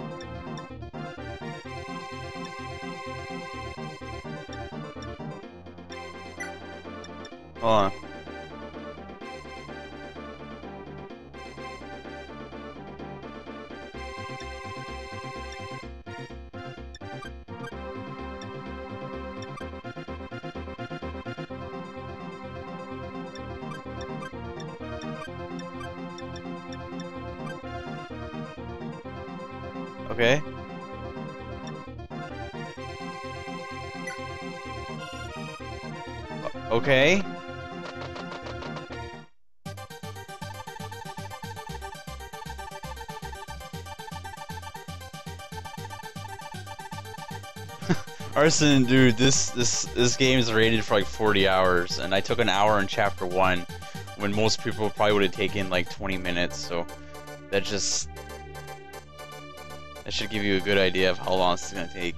Hold on. Okay. O- okay. Arson, dude, this this this game is rated for like forty hours, and I took an hour in chapter one, when most people probably would have taken like twenty minutes. So that just that should give you a good idea of how long this is gonna take.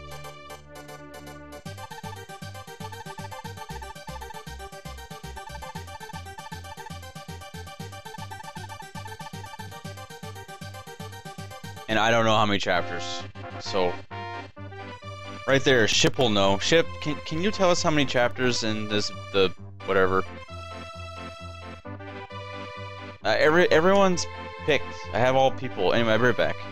And I don't know how many chapters, so. Right there, Ship will know. Ship, can can you tell us how many chapters in this the whatever? Uh, every everyone's picked. I have all people. Anyway, I'll be right back.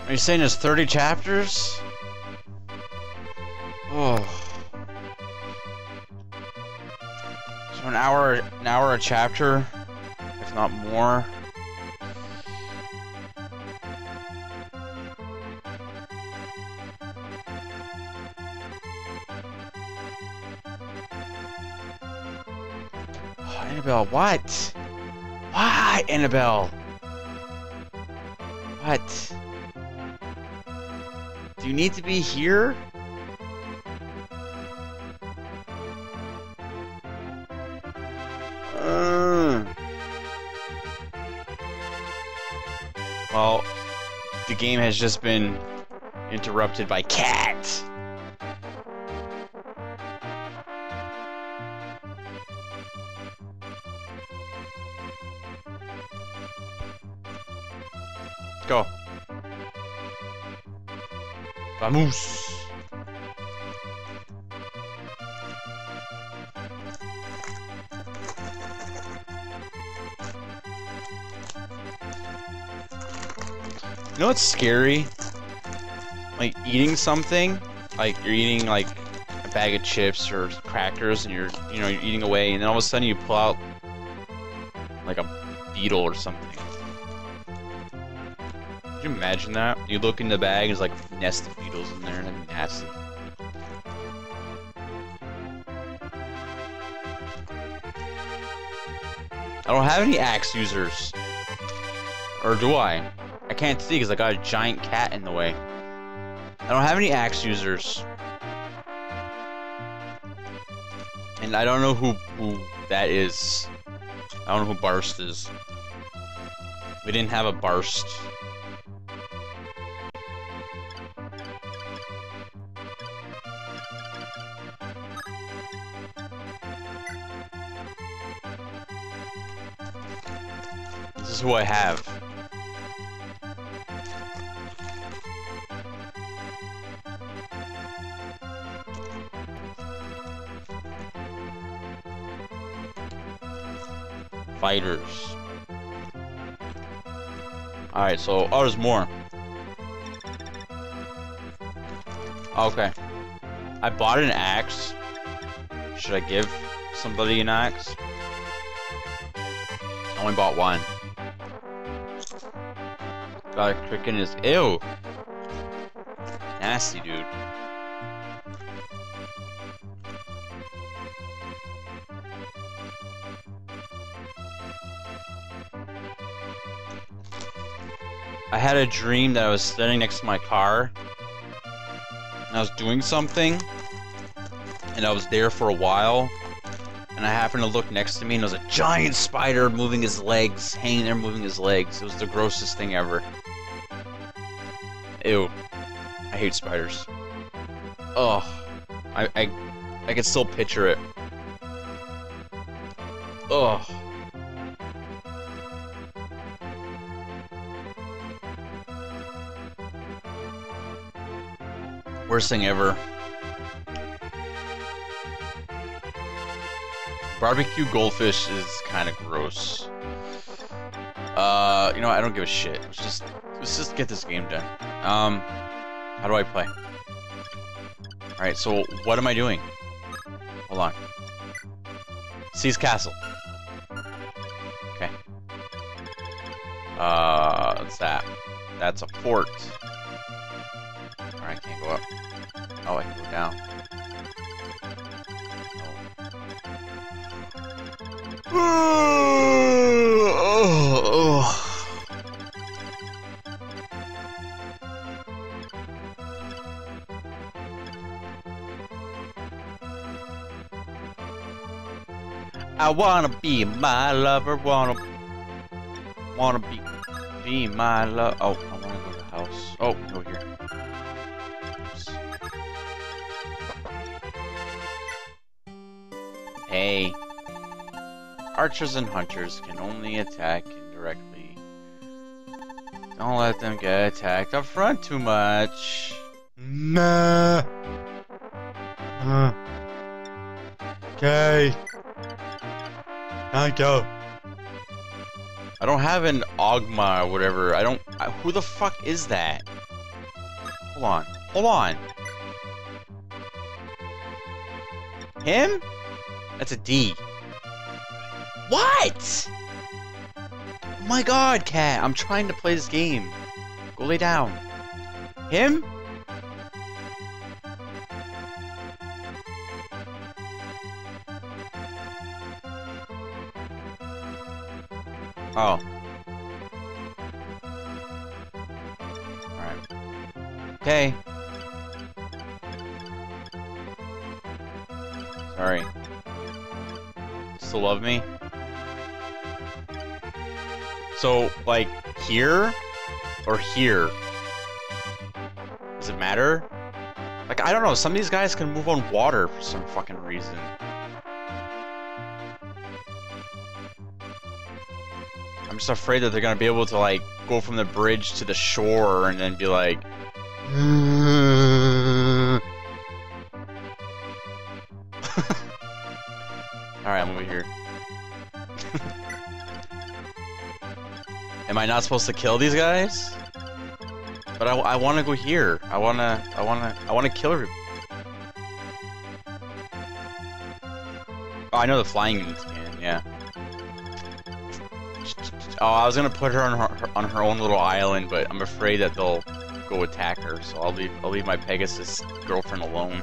Are you saying there's thirty chapters? Oh. So an hour, an hour a chapter, if not more. Oh, Annabelle, what? Why, Annabelle? What? Do you need to be here? Uh. Well, the game has just been interrupted by cat. Go. Vamos. You know what's scary? Like eating something, like you're eating like a bag of chips or crackers, and you're, you know, you're eating away, and then all of a sudden you pull out like a beetle or something. Could you imagine that? You look in the bag, there's like a nest of beetles in there, and it's nasty. I don't have any axe users. Or do I? I can't see because I got a giant cat in the way. I don't have any axe users. And I don't know who, who that is. I don't know who Barst is. We didn't have a Barst. This is who I have. Fighters. Alright, so, oh, there's more. Okay. I bought an axe. Should I give somebody an axe? I only bought one. Got a crick in his. Ew! Nasty, dude. I had a dream that I was standing next to my car, and I was doing something, and I was there for a while, and I happened to look next to me, and there was a giant spider moving his legs, hanging there moving his legs. It was the grossest thing ever. Ew. I hate spiders. Ugh. I, I, I can still picture it. Ugh. Worst thing ever. Barbecue goldfish is kind of gross. Uh, you know, I don't give a shit. Let's just let's just get this game done. Um, how do I play? All right. So what am I doing? Hold on. Seize castle. Okay. Uh, what's that? That's a fort. I can't go up. Oh, I can go down. Oh. Oh, oh. I wanna be my lover, wanna wanna be be my love. Oh, I wanna go to the house. Oh, go here. Hey. Archers and hunters can only attack indirectly. Don't let them get attacked up front too much. Nah. Huh. Okay. Thank you. I don't have an Ogma or whatever. I don't. I, who the fuck is that? Hold on. Hold on. Him? That's a D. What? Oh my god, cat. I'm trying to play this game. Go lay down. Him? Oh. Alright. Okay. Sorry. Still love me? So, like, here? Or here? Does it matter? Like, I don't know, some of these guys can move on water for some fucking reason. I'm just afraid that they're gonna be able to, like, go from the bridge to the shore and then be like... Alright, I'm over here. Am I not supposed to kill these guys? But I, I want to go here. I want to, I want to, I want to kill her. Oh, I know the flying units can, yeah. Oh, I was gonna put her on her on her own little island, but I'm afraid that they'll go attack her. So I'll leave I'll leave my Pegasus girlfriend alone.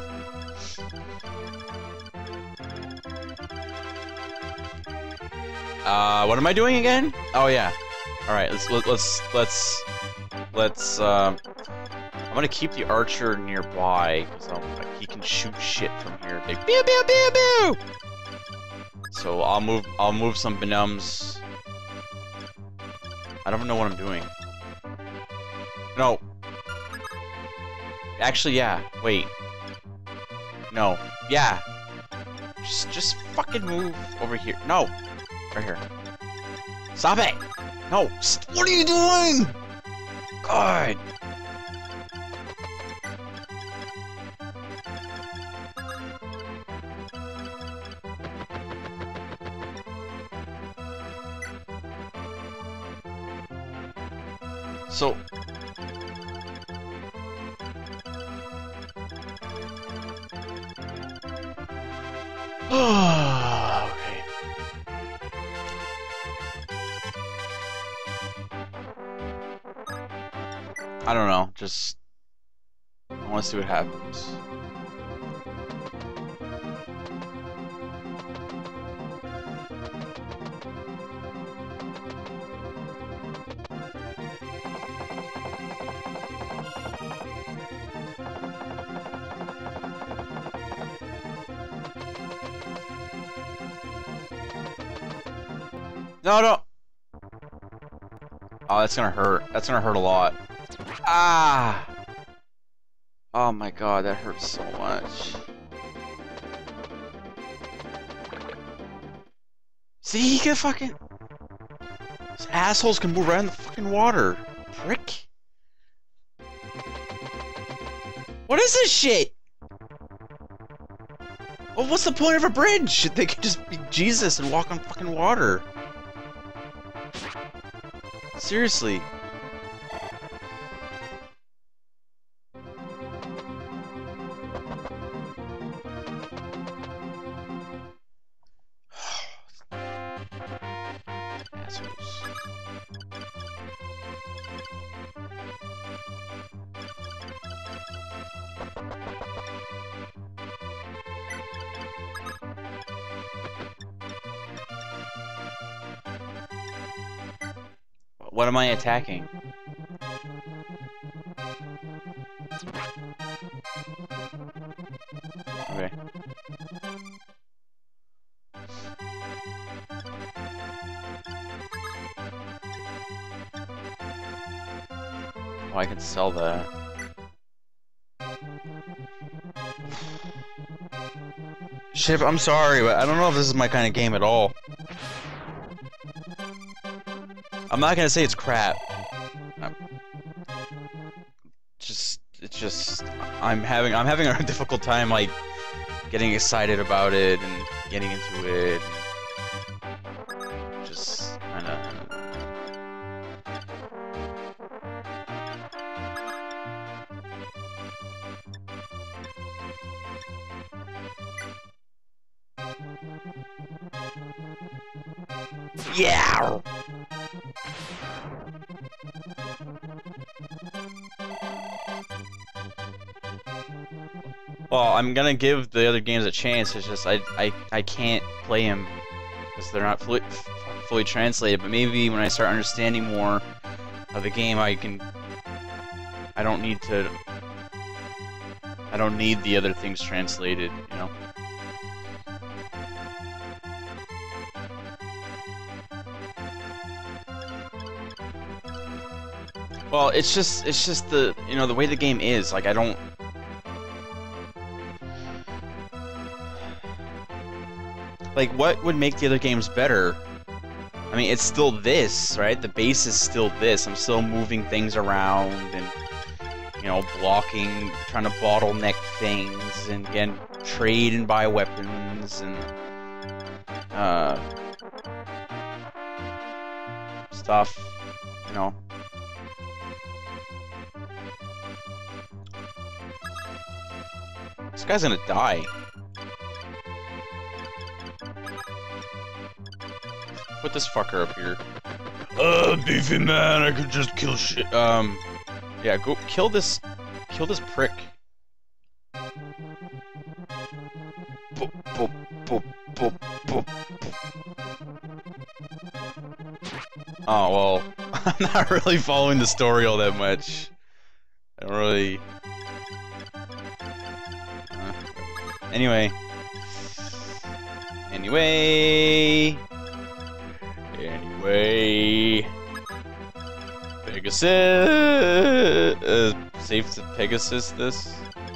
Uh, what am I doing again? Oh yeah. All right, let's let, let's let's let's. Uh, I'm gonna keep the archer nearby because like, he can shoot shit from here. They pew pew pew pew. So I'll move I'll move some Benums. I don't know what I'm doing. No. Actually, yeah. Wait. No. Yeah. Just, just fucking move over here. No. Right here. Stop it! No. St what are you doing? God. So... okay. I don't know, just... I want to see what happens. No, no! Oh, that's gonna hurt. That's gonna hurt a lot. Ah! Oh my god, that hurts so much. See, he can fucking... These assholes can move around in the fucking water. Prick. What is this shit? Well, what's the point of a bridge? They could just be Jesus and walk on fucking water. Seriously. Assholes. What am I attacking? Okay. Oh, I can sell that. Shit, I'm sorry, but I don't know if this is my kind of game at all. I'm not gonna say it's crap. I'm just, it's just, I'm having, I'm having a difficult time, like, getting excited about it and getting into it. And just kind of. Yeah! Well, I'm gonna give the other games a chance. It's just I I I can't play them because they're not fully fully translated. But maybe when I start understanding more of the game, I can. I don't need to. I don't need the other things translated, you know. Well, it's just it's just the you know the way the game is. Like I don't. Like, what would make the other games better? I mean, it's still this, right? The base is still this. I'm still moving things around and, you know, blocking, trying to bottleneck things, and again, trade and buy weapons, and, uh, stuff, you know. This guy's gonna die. Put this fucker up here. Uh, beefy man, I could just kill shit. Um, yeah, go kill this, kill this prick. Boop, boop, boop, boop, boop. Oh well, I'm not really following the story all that much. I don't really. Uh, anyway. Anyway. Anyway, Pegasus, uh, safe to Pegasus this.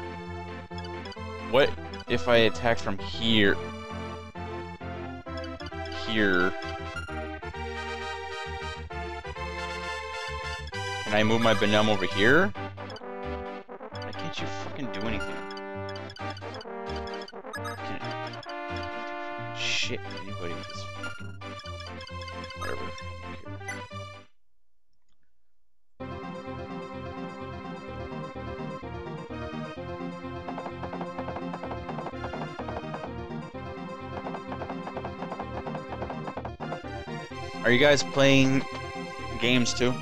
What if I attack from here? Here. Can I move my Benum over here? Why can't you fucking do anything? Can't, can't do fucking shit with anybody with this fucking. Whatever. Are you guys playing games too?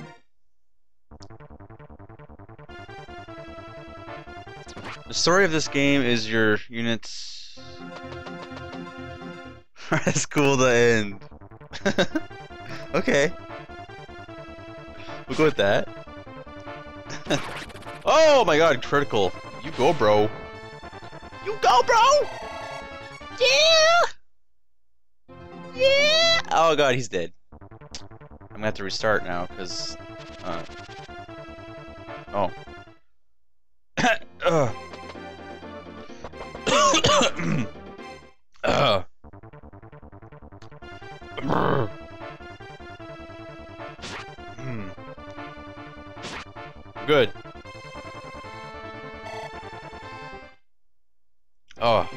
The story of this game is your units. That's cool to end. Okay. We'll go with that. Oh my god, critical. You go, bro. You go, bro! Yeah! Yeah! Oh god, he's dead. I'm gonna have to restart now, because... Uh... Oh. Ugh. Ugh. Good. Oh.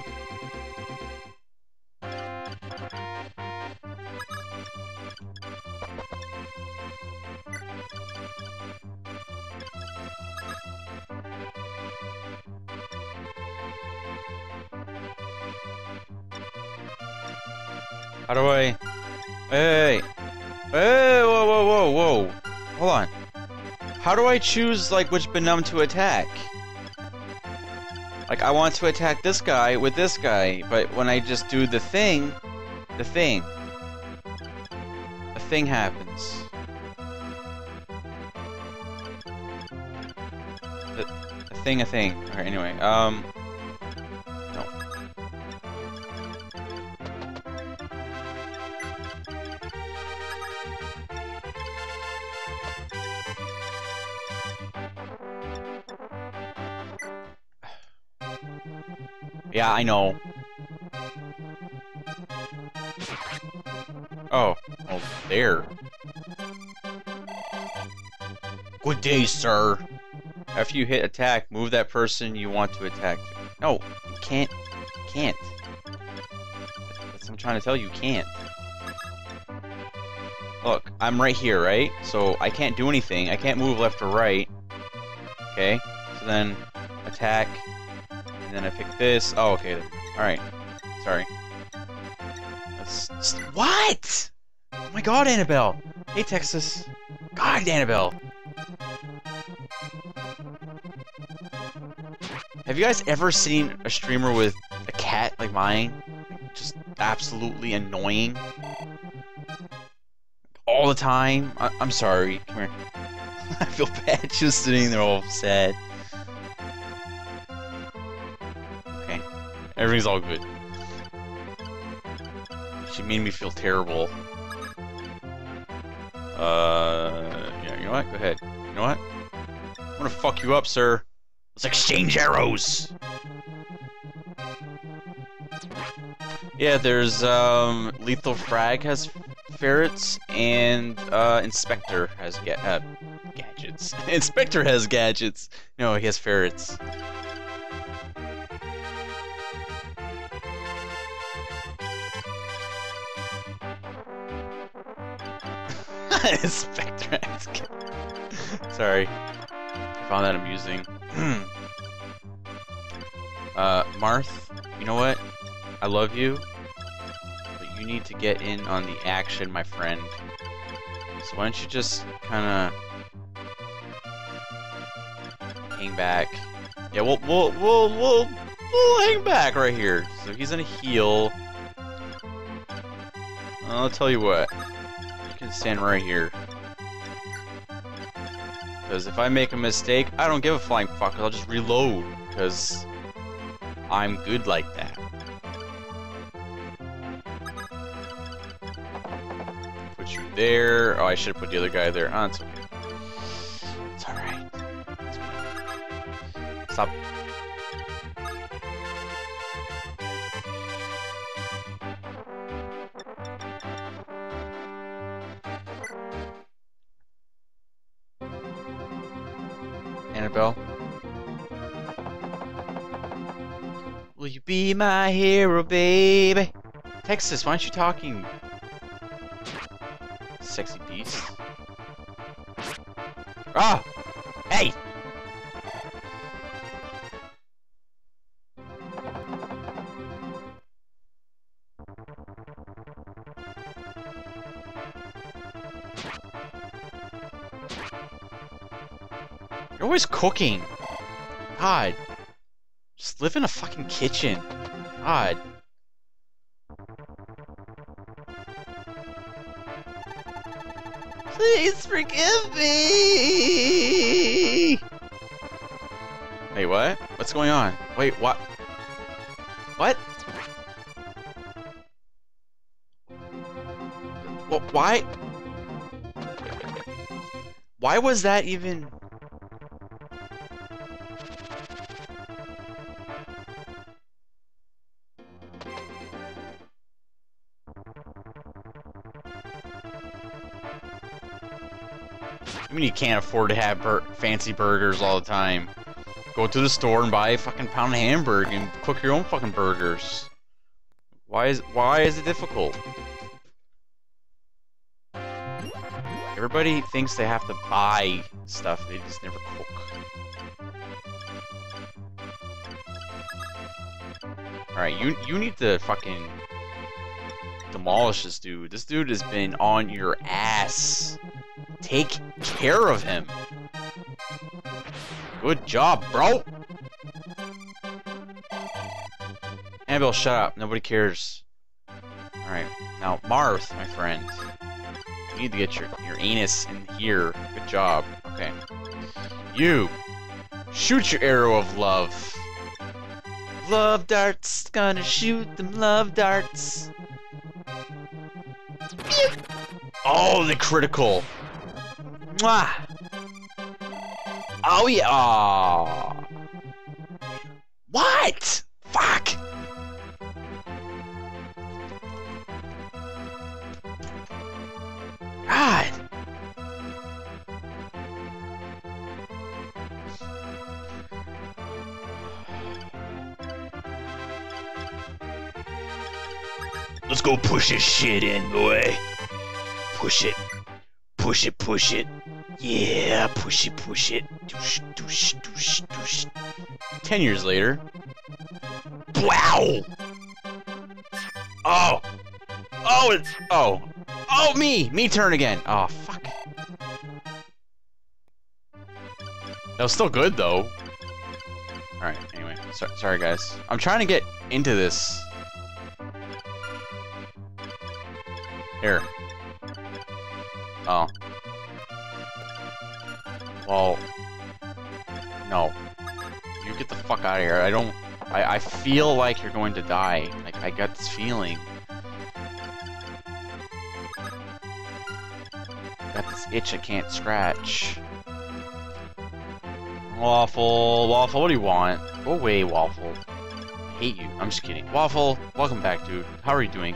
How do I... Hey! Hey! Whoa, whoa, whoa, whoa! Hold on. How do I choose, like, which Benum to attack? Like, I want to attack this guy with this guy, but when I just do the thing... The thing... The thing happens. The, the thing, a thing. Okay, anyway, um... No. Yeah, I know. Oh, oh, there. Good day, sir. After you hit attack, move that person you want to attack. No, you can't. Can't. That's what I'm trying to tell you. You can't. Look, I'm right here, right? So I can't do anything. I can't move left or right. Okay? So then, attack. And then I pick this. Oh, okay. Alright. Sorry. S s what? Oh my god, Annabelle! Hey, Texas. God, Annabelle. Have you guys ever seen a streamer with a cat like mine? Just absolutely annoying. All the time. I I'm sorry. Come here. I feel bad just sitting there all sad. Okay. Everything's all good. She made me feel terrible. Uh, yeah, you know what? Go ahead. You know what? I'm gonna fuck you up, sir. Let's exchange arrows! Yeah, there's, um, Lethal Frag has ferrets, and, uh, Inspector has ga uh, gadgets. Inspector has gadgets! No, he has ferrets. Inspector has gadgets. Sorry. I found that amusing. uh, Marth, you know what? I love you, but you need to get in on the action, my friend. So why don't you just kind of hang back? Yeah, we'll we'll we'll we'll we'll hang back right here. So he's gonna heal. I'll tell you what. You can stand right here. Because if I make a mistake, I don't give a flying fuck. I'll just reload. Because I'm good like that. Put you there. Oh, I should have put the other guy there. Oh, it's okay. It's alright. Stop. Annabelle? Will you be my hero, baby? Texas, why aren't you talking? Sexy beast. Ah! Hey! You're always cooking. God. Just live in a fucking kitchen. God. Please forgive me! Wait, what? What's going on? Wait, what? What? Well, why? Why was that even... I mean, you can't afford to have bur fancy burgers all the time. Go to the store and buy a fucking pound of hamburger and cook your own fucking burgers. Why is why is it difficult? Everybody thinks they have to buy stuff, they just never cook. Alright, you you need to fucking demolish this dude. This dude has been on your ass. Take care of him. Good job, bro. Annabelle, shut up. Nobody cares. Alright. Now, Marth, my friend. You need to get your, your anus in here. Good job. Okay. You. Shoot your arrow of love. Love darts. Gonna shoot them love darts. Oh, the critical. Mwah! Oh yeah! Aww. What? Fuck! God! Let's go push this shit in, boy. Push it. Push it, push it. Yeah, push it, push it. Doosh, doosh, doosh, doosh. Ten years later. Wow! Oh! Oh, it's... Oh. Oh, me! Me turn again! Oh, fuck. That was still good, though. Alright, anyway. So, sorry, guys. I'm trying to get into this. Here. Oh. Well... No. You get the fuck out of here. I don't... I, I feel like you're going to die. Like, I got this feeling. Got this itch I can't scratch. Waffle, Waffle, what do you want? Go away, Waffle. I hate you. I'm just kidding. Waffle, welcome back, dude. How are you doing?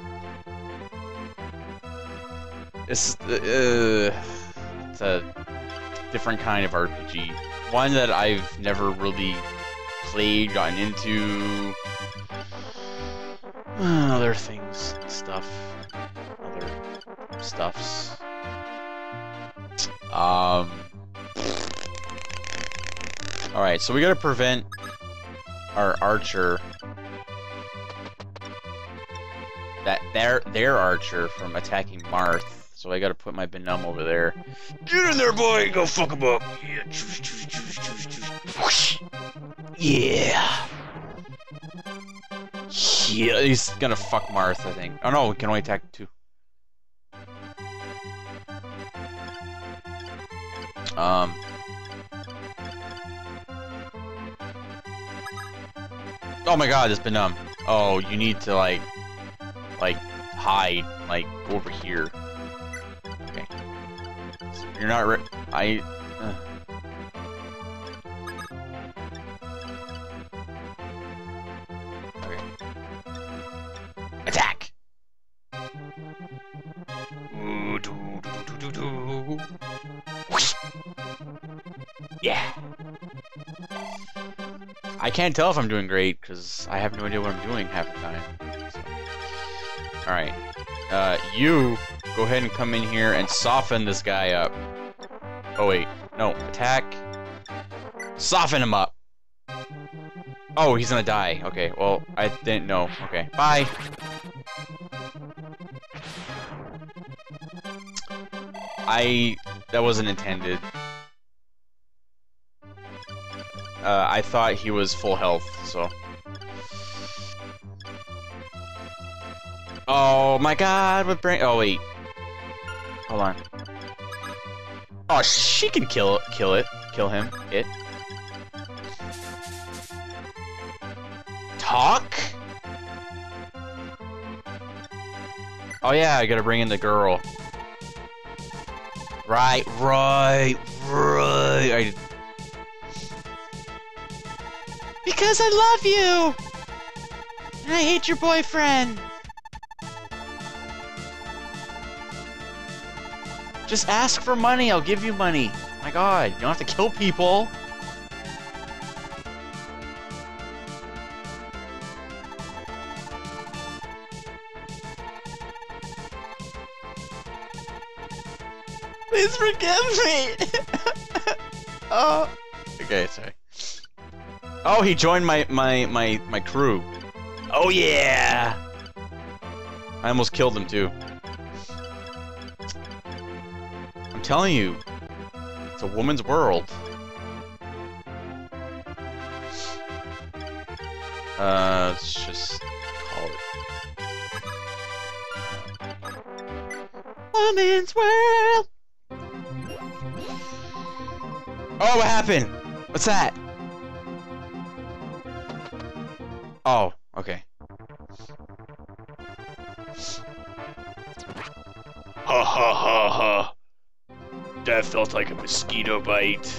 This is, uh, it's a different kind of R P G. One that I've never really played, gotten into. Uh, other things, stuff, other stuffs. Um. Alright, so we gotta prevent our archer, that their their archer, from attacking Marth. So I gotta put my Benum over there. Get in there, boy! Go fuck him up! Yeah. Yeah. Yeah, he's gonna fuck Marth, I think. Oh no, we can only attack two. Um. Oh my god, it's Benum. Oh, you need to, like, like, hide, like, over here. Okay. So you're not re- I... Uh. Okay. Attack! Ooh, doo, doo, doo, doo, doo. Whoosh. Yeah! I can't tell if I'm doing great, because I have no idea what I'm doing half the time. So. Alright. Uh, you, go ahead and come in here and soften this guy up. Oh wait, no, attack. Soften him up! Oh, he's gonna die. Okay, well, I didn't know. Okay, bye! I... that wasn't intended. Uh, I thought he was full health, so... Oh my god, with brain- oh wait. Hold on. Oh, she can kill kill it. Kill him. It. Talk? Oh yeah, I gotta bring in the girl. Right, right, right. I... Because I love you! And I hate your boyfriend! Just ask for money, I'll give you money. My god, you don't have to kill people. Please forgive me! Oh. Okay, sorry. Oh, he joined my, my, my, my crew. Oh yeah! I almost killed him too. I'm telling you, it's a woman's world. Uh, let's just call it. Woman's world! Oh, what happened? What's that? Oh, okay. Ha ha ha ha. That felt like a mosquito bite.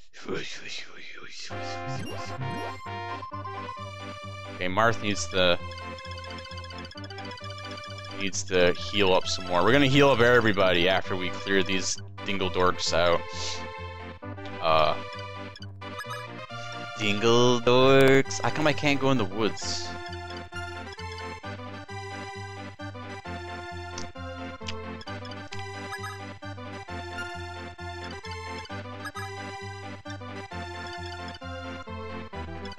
Okay, Marth needs to needs to heal up some more. We're gonna heal up everybody after we clear these dingle dorks out. Uh Dingle dorks. How come I can't go in the woods?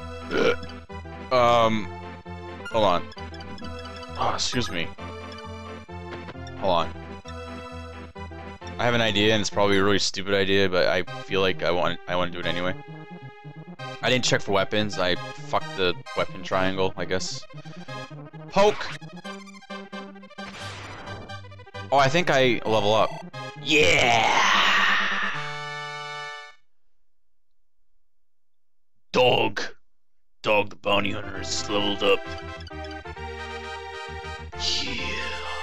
Um, hold on. Oh, excuse me. Hold on. I have an idea, and it's probably a really stupid idea, but I feel like I want I want to do it anyway. I didn't check for weapons. I fucked the weapon triangle, I guess. Poke! Oh, I think I level up. Yeah! Dog! Dog the bounty hunter is leveled up. Yeah.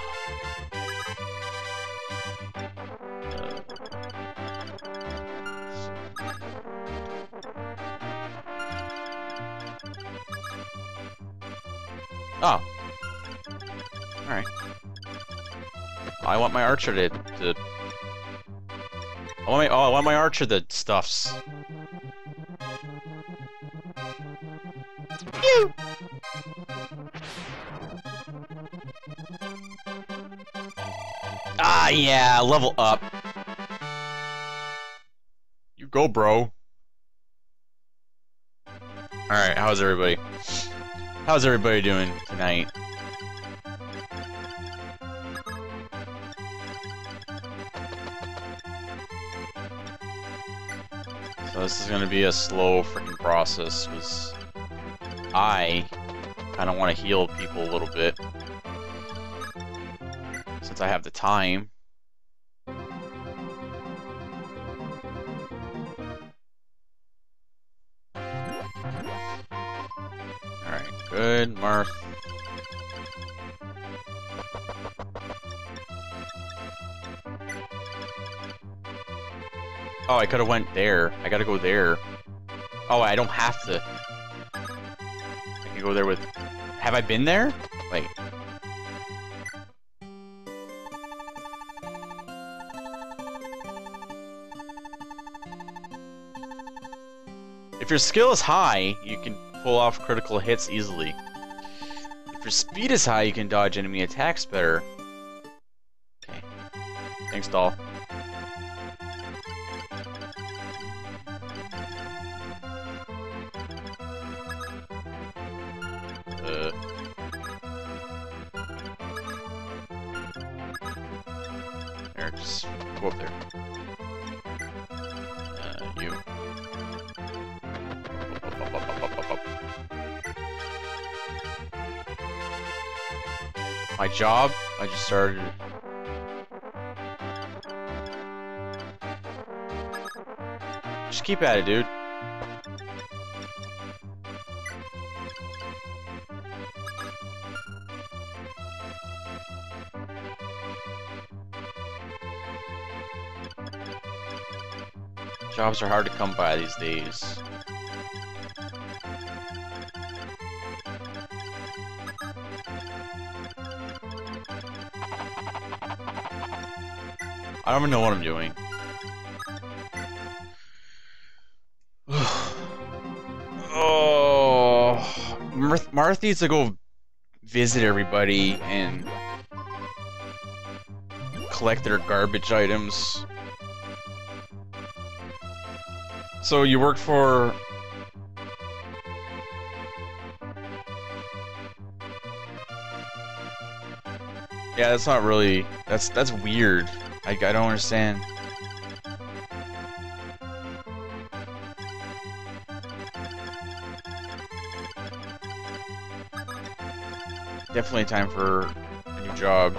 Oh. Alright. I want my archer to, to... I want my, oh, I want my archer that stuffs. Pew! Ah, yeah, level up. You go, bro. Alright, how's everybody? How's everybody doing tonight? So this is gonna be a slow freaking process, because I kind of want to heal people a little bit. Since I have the time. Alright, good, Marth. Oh, I could have went there. I gotta go there. Oh, I don't have to. I can go there with... Have I been there? Wait. If your skill is high, you can pull off critical hits easily. If your speed is high, you can dodge enemy attacks better. Okay. Thanks, doll. Uh. There, just go up there. Uh, you. My job? I just started. Just keep at it, dude. Jobs are hard to come by these days. I don't even know what I'm doing. Oh, Marth, Marth needs to go visit everybody and collect their garbage items. So you worked for... Yeah, that's not really... That's that's weird. I, I don't understand. Definitely time for a new job.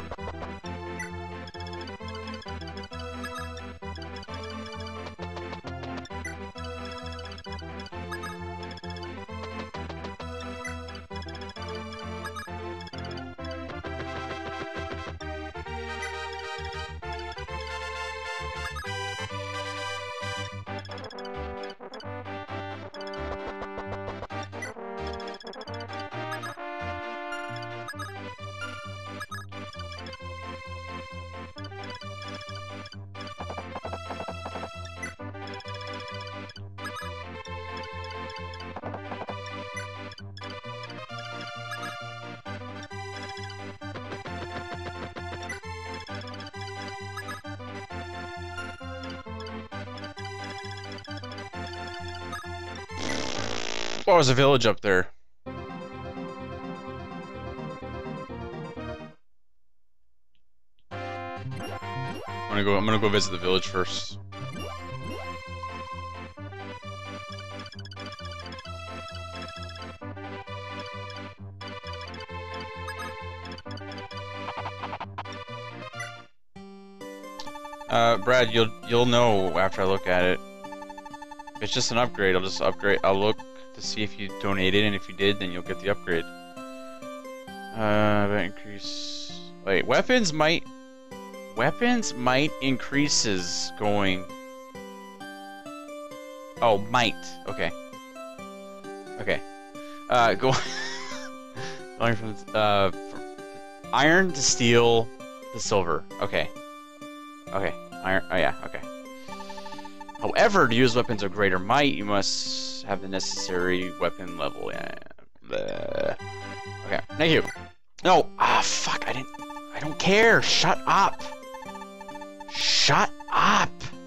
Oh, there's a village up there. gonna go. I'm gonna go visit the village first. Uh, Brad, you'll you'll know after I look at it. If it's just an upgrade, I'll just upgrade. I'll look to see if you donated, and if you did, then you'll get the upgrade. Uh, but increase. Wait, weapons might. Weapons might increases going. Oh, might. Okay. Okay. Uh, go. Going from uh, from iron to steel to silver. Okay. Okay. Iron. Oh yeah. Okay. However, to use weapons of greater might, you must have the necessary weapon level. Yeah. Bleh. Okay. Thank you. No. Ah, fuck. I didn't. I don't care. Shut up. Shut up.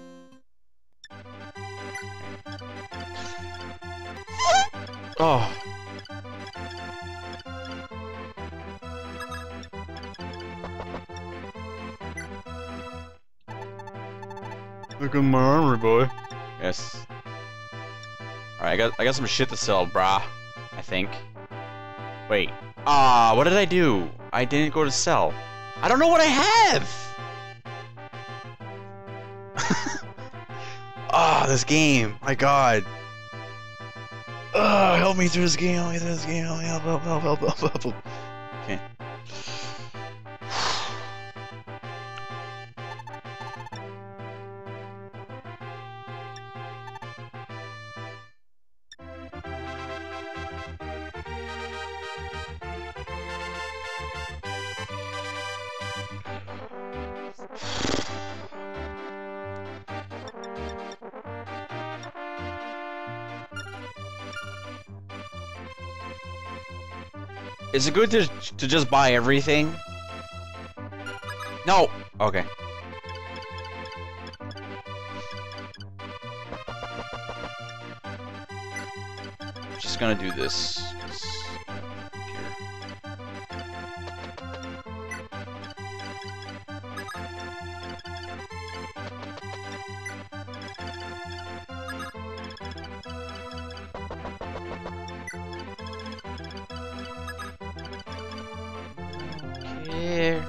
Oh. Look at my armor, boy. Yes. Alright, I got I got some shit to sell, brah. I think. Wait. Ah, what did I do? I didn't go to sell. I don't know what I have! Ah, oh, this game. My god. Oh, help me through this game, help me through this game, help me, help, help, help, help, help, help, help. Okay. Is it good to to just buy everything? No. Okay. Just gonna do this. Here.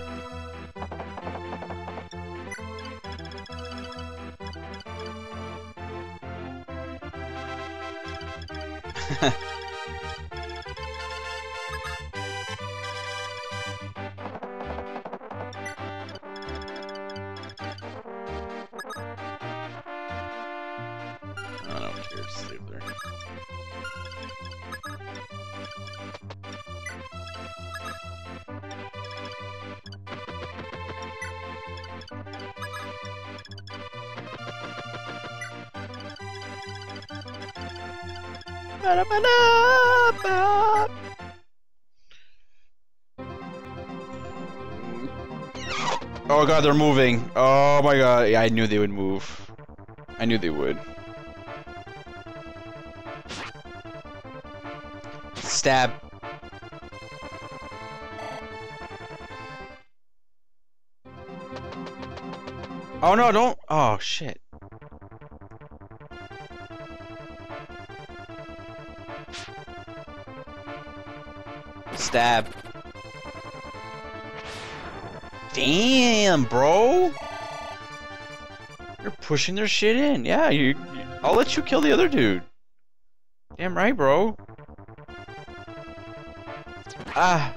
I don't care, just leave there. Oh god, they're moving. Oh my god, yeah, I knew they would move. I knew they would. Stab. Oh no, don't. Oh shit. Stab. Damn, bro. You're pushing their shit in. Yeah, you. you I'll let you kill the other dude. Damn right, bro. Ah.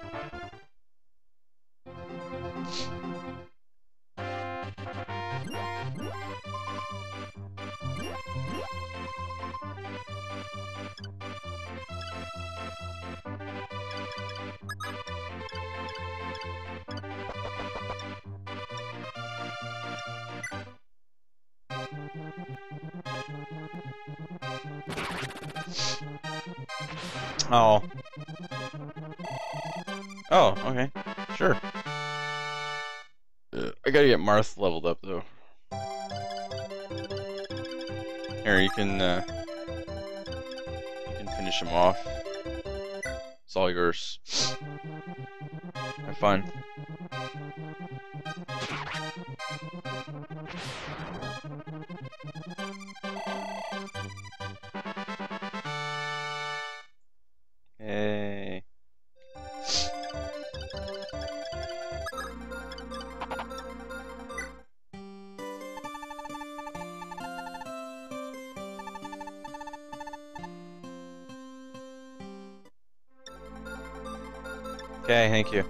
Oh. Oh, okay. Sure. Uh, I gotta get Marth leveled up, though. Here, you can, uh... you can finish him off. It's all yours. Have fun. Hey. Okay, thank you.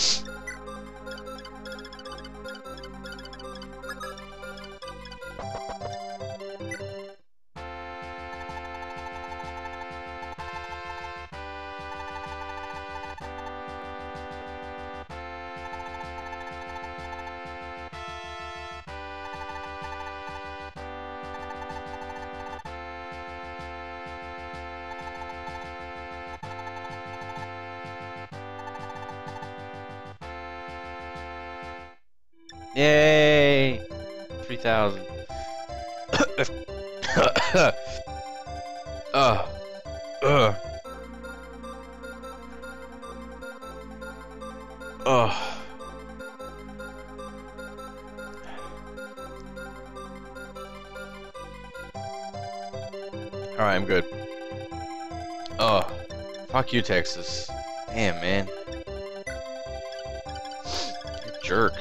Yay! three thousand. Ugh. Ugh. Ugh. Alright, I'm good. Ugh. Fuck you, Texas. Damn, man. You jerk.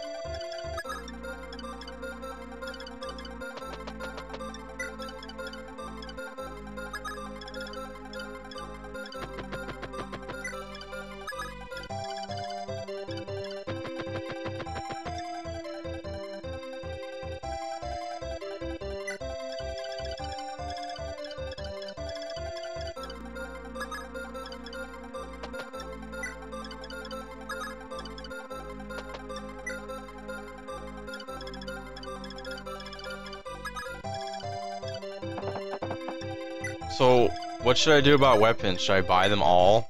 So, what should I do about weapons? Should I buy them all?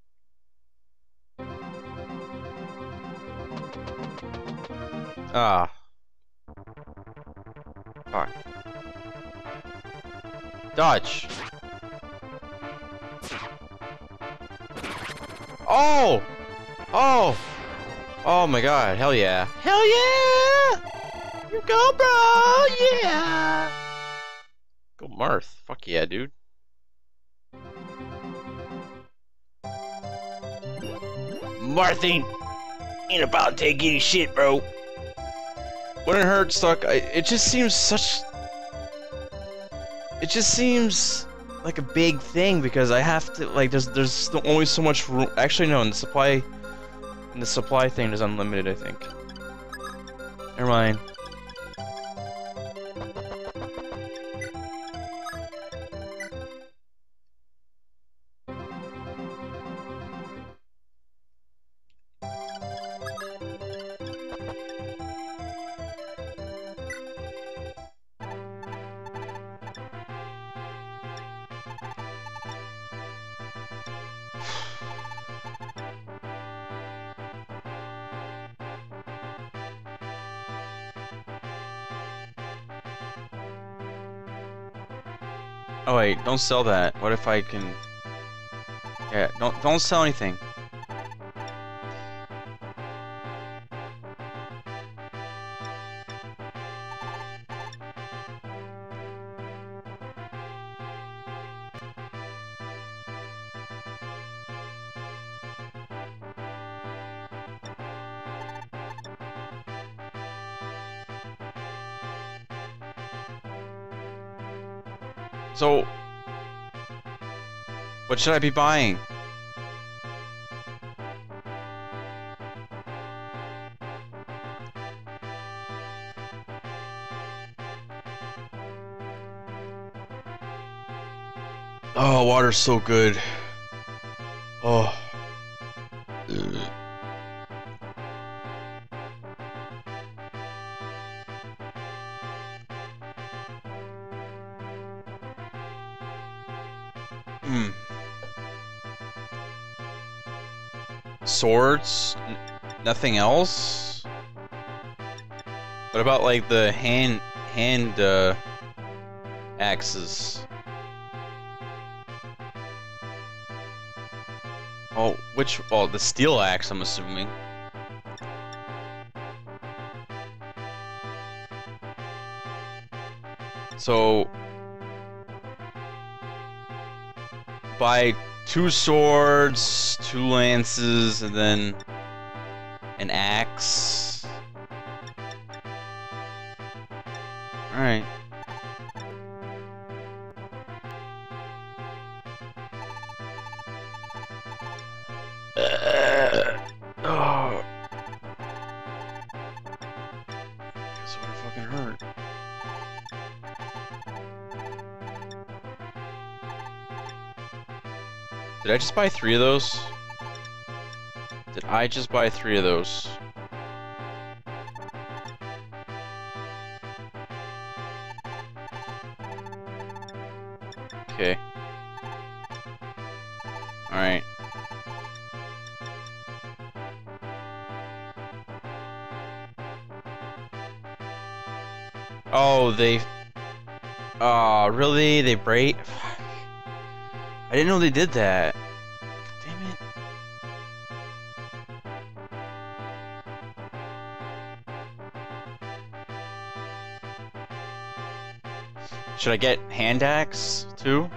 Ah. Fuck. Dodge. Oh! Oh! Oh my god, hell yeah. Hell yeah! You go, bro! Yeah! Go Marth. Fuck yeah, dude. Marthing ain't about to take any shit, bro. When it hurts, stuck, I, it just seems such. It just seems like a big thing because I have to like. There's there's only so much room. Actually, no. In the supply, in the supply thing, is unlimited. I think. Never mind. Oh wait, don't sell that. What if I can? Yeah, don't don't sell anything. So, what should I be buying? Oh, water's so good. Oh. Ugh. Hmm. Swords? N nothing else? What about like the hand hand uh, axes? Oh, which? Well, the steel axe, I'm assuming. So, buy two swords, two lances, and then an axe. Alright. Uh, oh. Guess what fucking hurt. Did I just buy three of those? Did I just buy three of those? Okay. Alright. Oh, they... Oh, really? They break? I didn't know they did that. Damn it. Should I get hand axe too?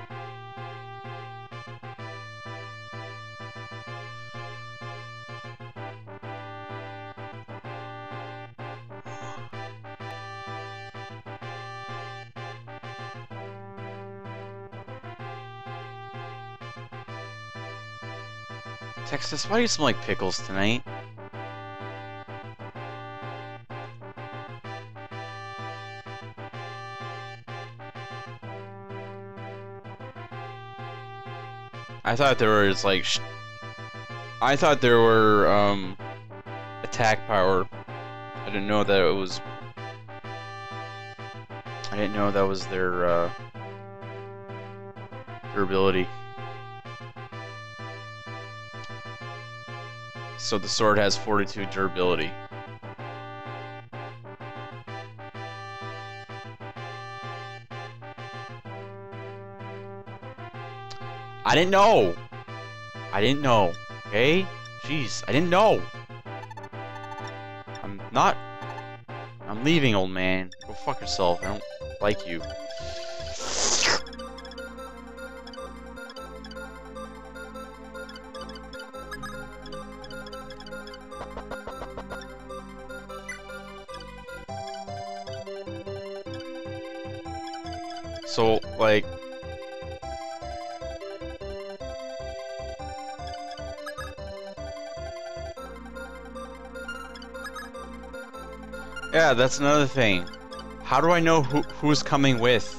Texas, why do you smell like pickles tonight? I thought there was like, sh I thought there were um, attack power. I didn't know that it was. I didn't know that was their uh, durability. So the sword has forty-two durability. I didn't know. I didn't know. Okay? Jeez, I didn't know. I'm not... I'm leaving, old man. Go fuck yourself. I don't like you. So, like... Yeah, that's another thing. How do I know who who's coming with?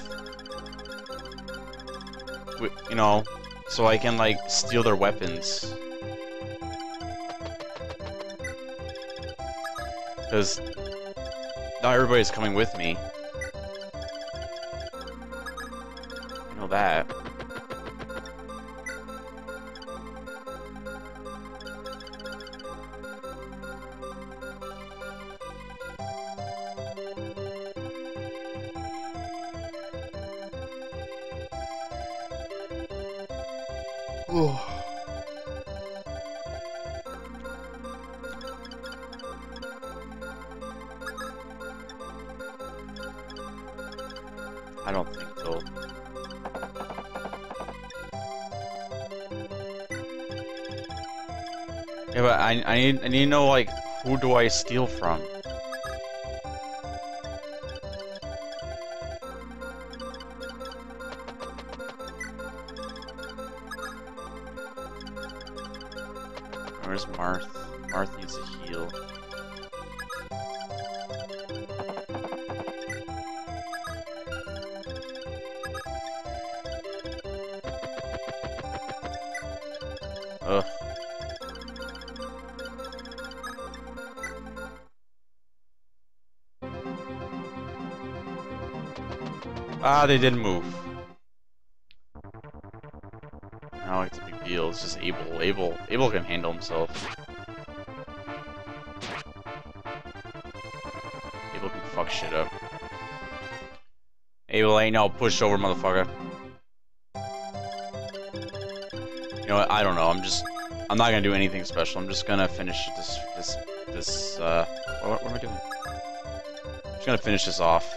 with? You know, so I can, like, steal their weapons. Because not everybody's coming with me. I know that. Oh. I don't think so. Yeah, but I I need I need to know, like, who do I steal from? Where's Marth? Marth needs a heal. Ugh. Ah, they didn't move. Now it's a big deal. It's just Abel. Abel. Abel can handle himself. Abel can fuck shit up. Abel ain't no pushover, motherfucker. You know what? I don't know. I'm just. I'm not gonna do anything special. I'm just gonna finish this this this. Uh, what, what am I doing? I'm just gonna finish this off.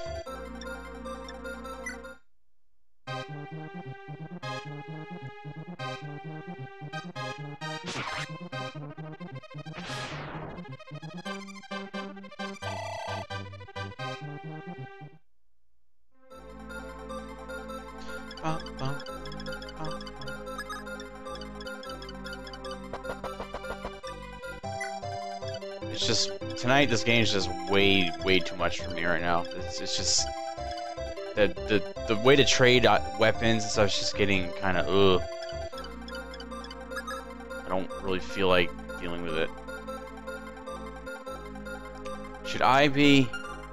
It's just tonight. This game is just way, way too much for me right now. It's, it's just the the the way to trade weapons and stuff is just getting kind of ugh. I don't really feel like dealing with it. Should I be?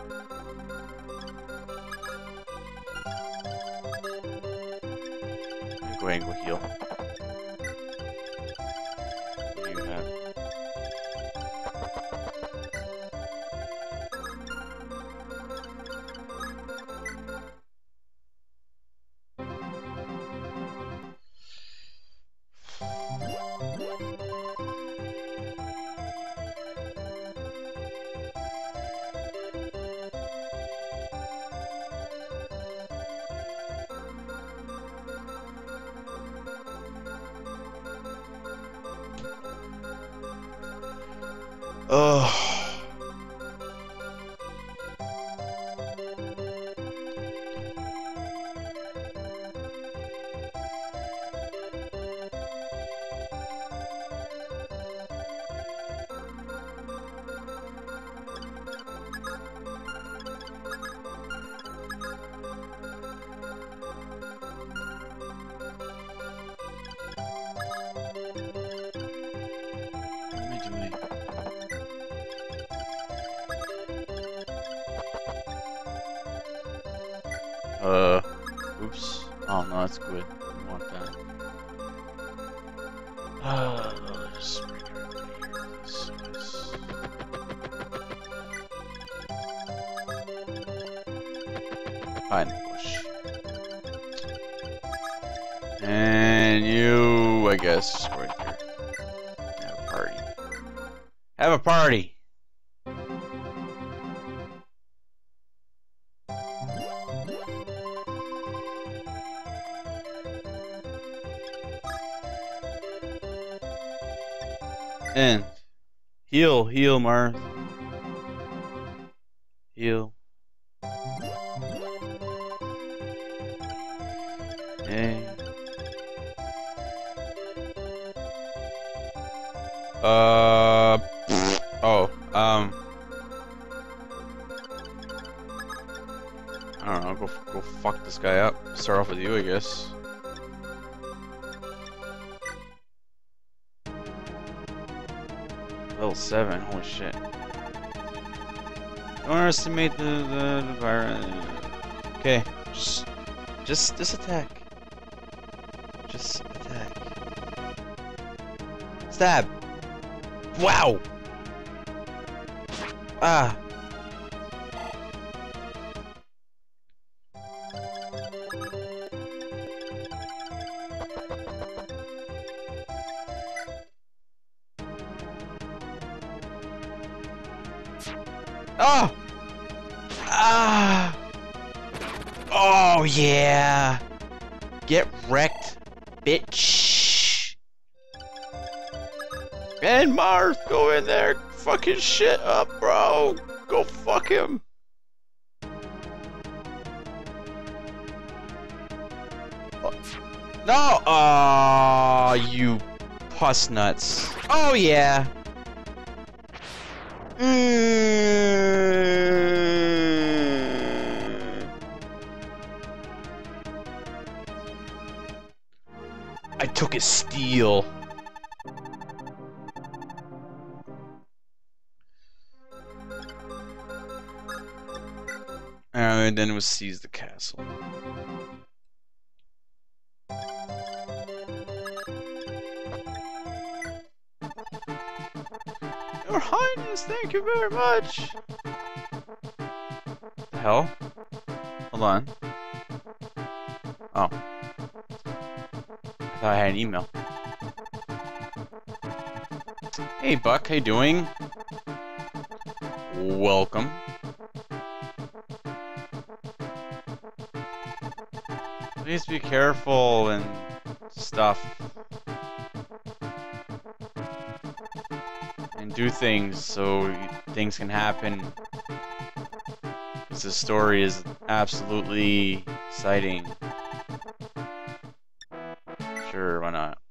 Go ahead and go heal. What do you have? Ugh. What am I doing? Uh, oops. Oh no, that's good. I want that. Uh, I'll just bring it over here. This is... Hide in the bush. And you, I guess, just right here. Have a party. Have a party! And heal, heal, Marth. Heal. Hey. Uh. Oh. Um. I don't know. Go, go fuck this guy up. Start off with you, I guess. Level seven, holy shit. Don't underestimate the, the, the virus. Okay, just, just, just attack. Just attack. Stab! Wow! Ah! Oh! Ah! Oh, yeah! Get wrecked, bitch! And Marth, go in there! Fucking shit up, bro! Go fuck him! Oh. No! Aw, oh, you puss nuts. Oh, yeah! Mm. I took his steel. And then we'll seize the castle. Your Highness, thank you very much. The hell? Hold on. Oh. I thought I had an email. Hey Buck, how you doing? Welcome. Please be careful and stuff. And do things so things can happen. Because the story is absolutely exciting. Sure, why not?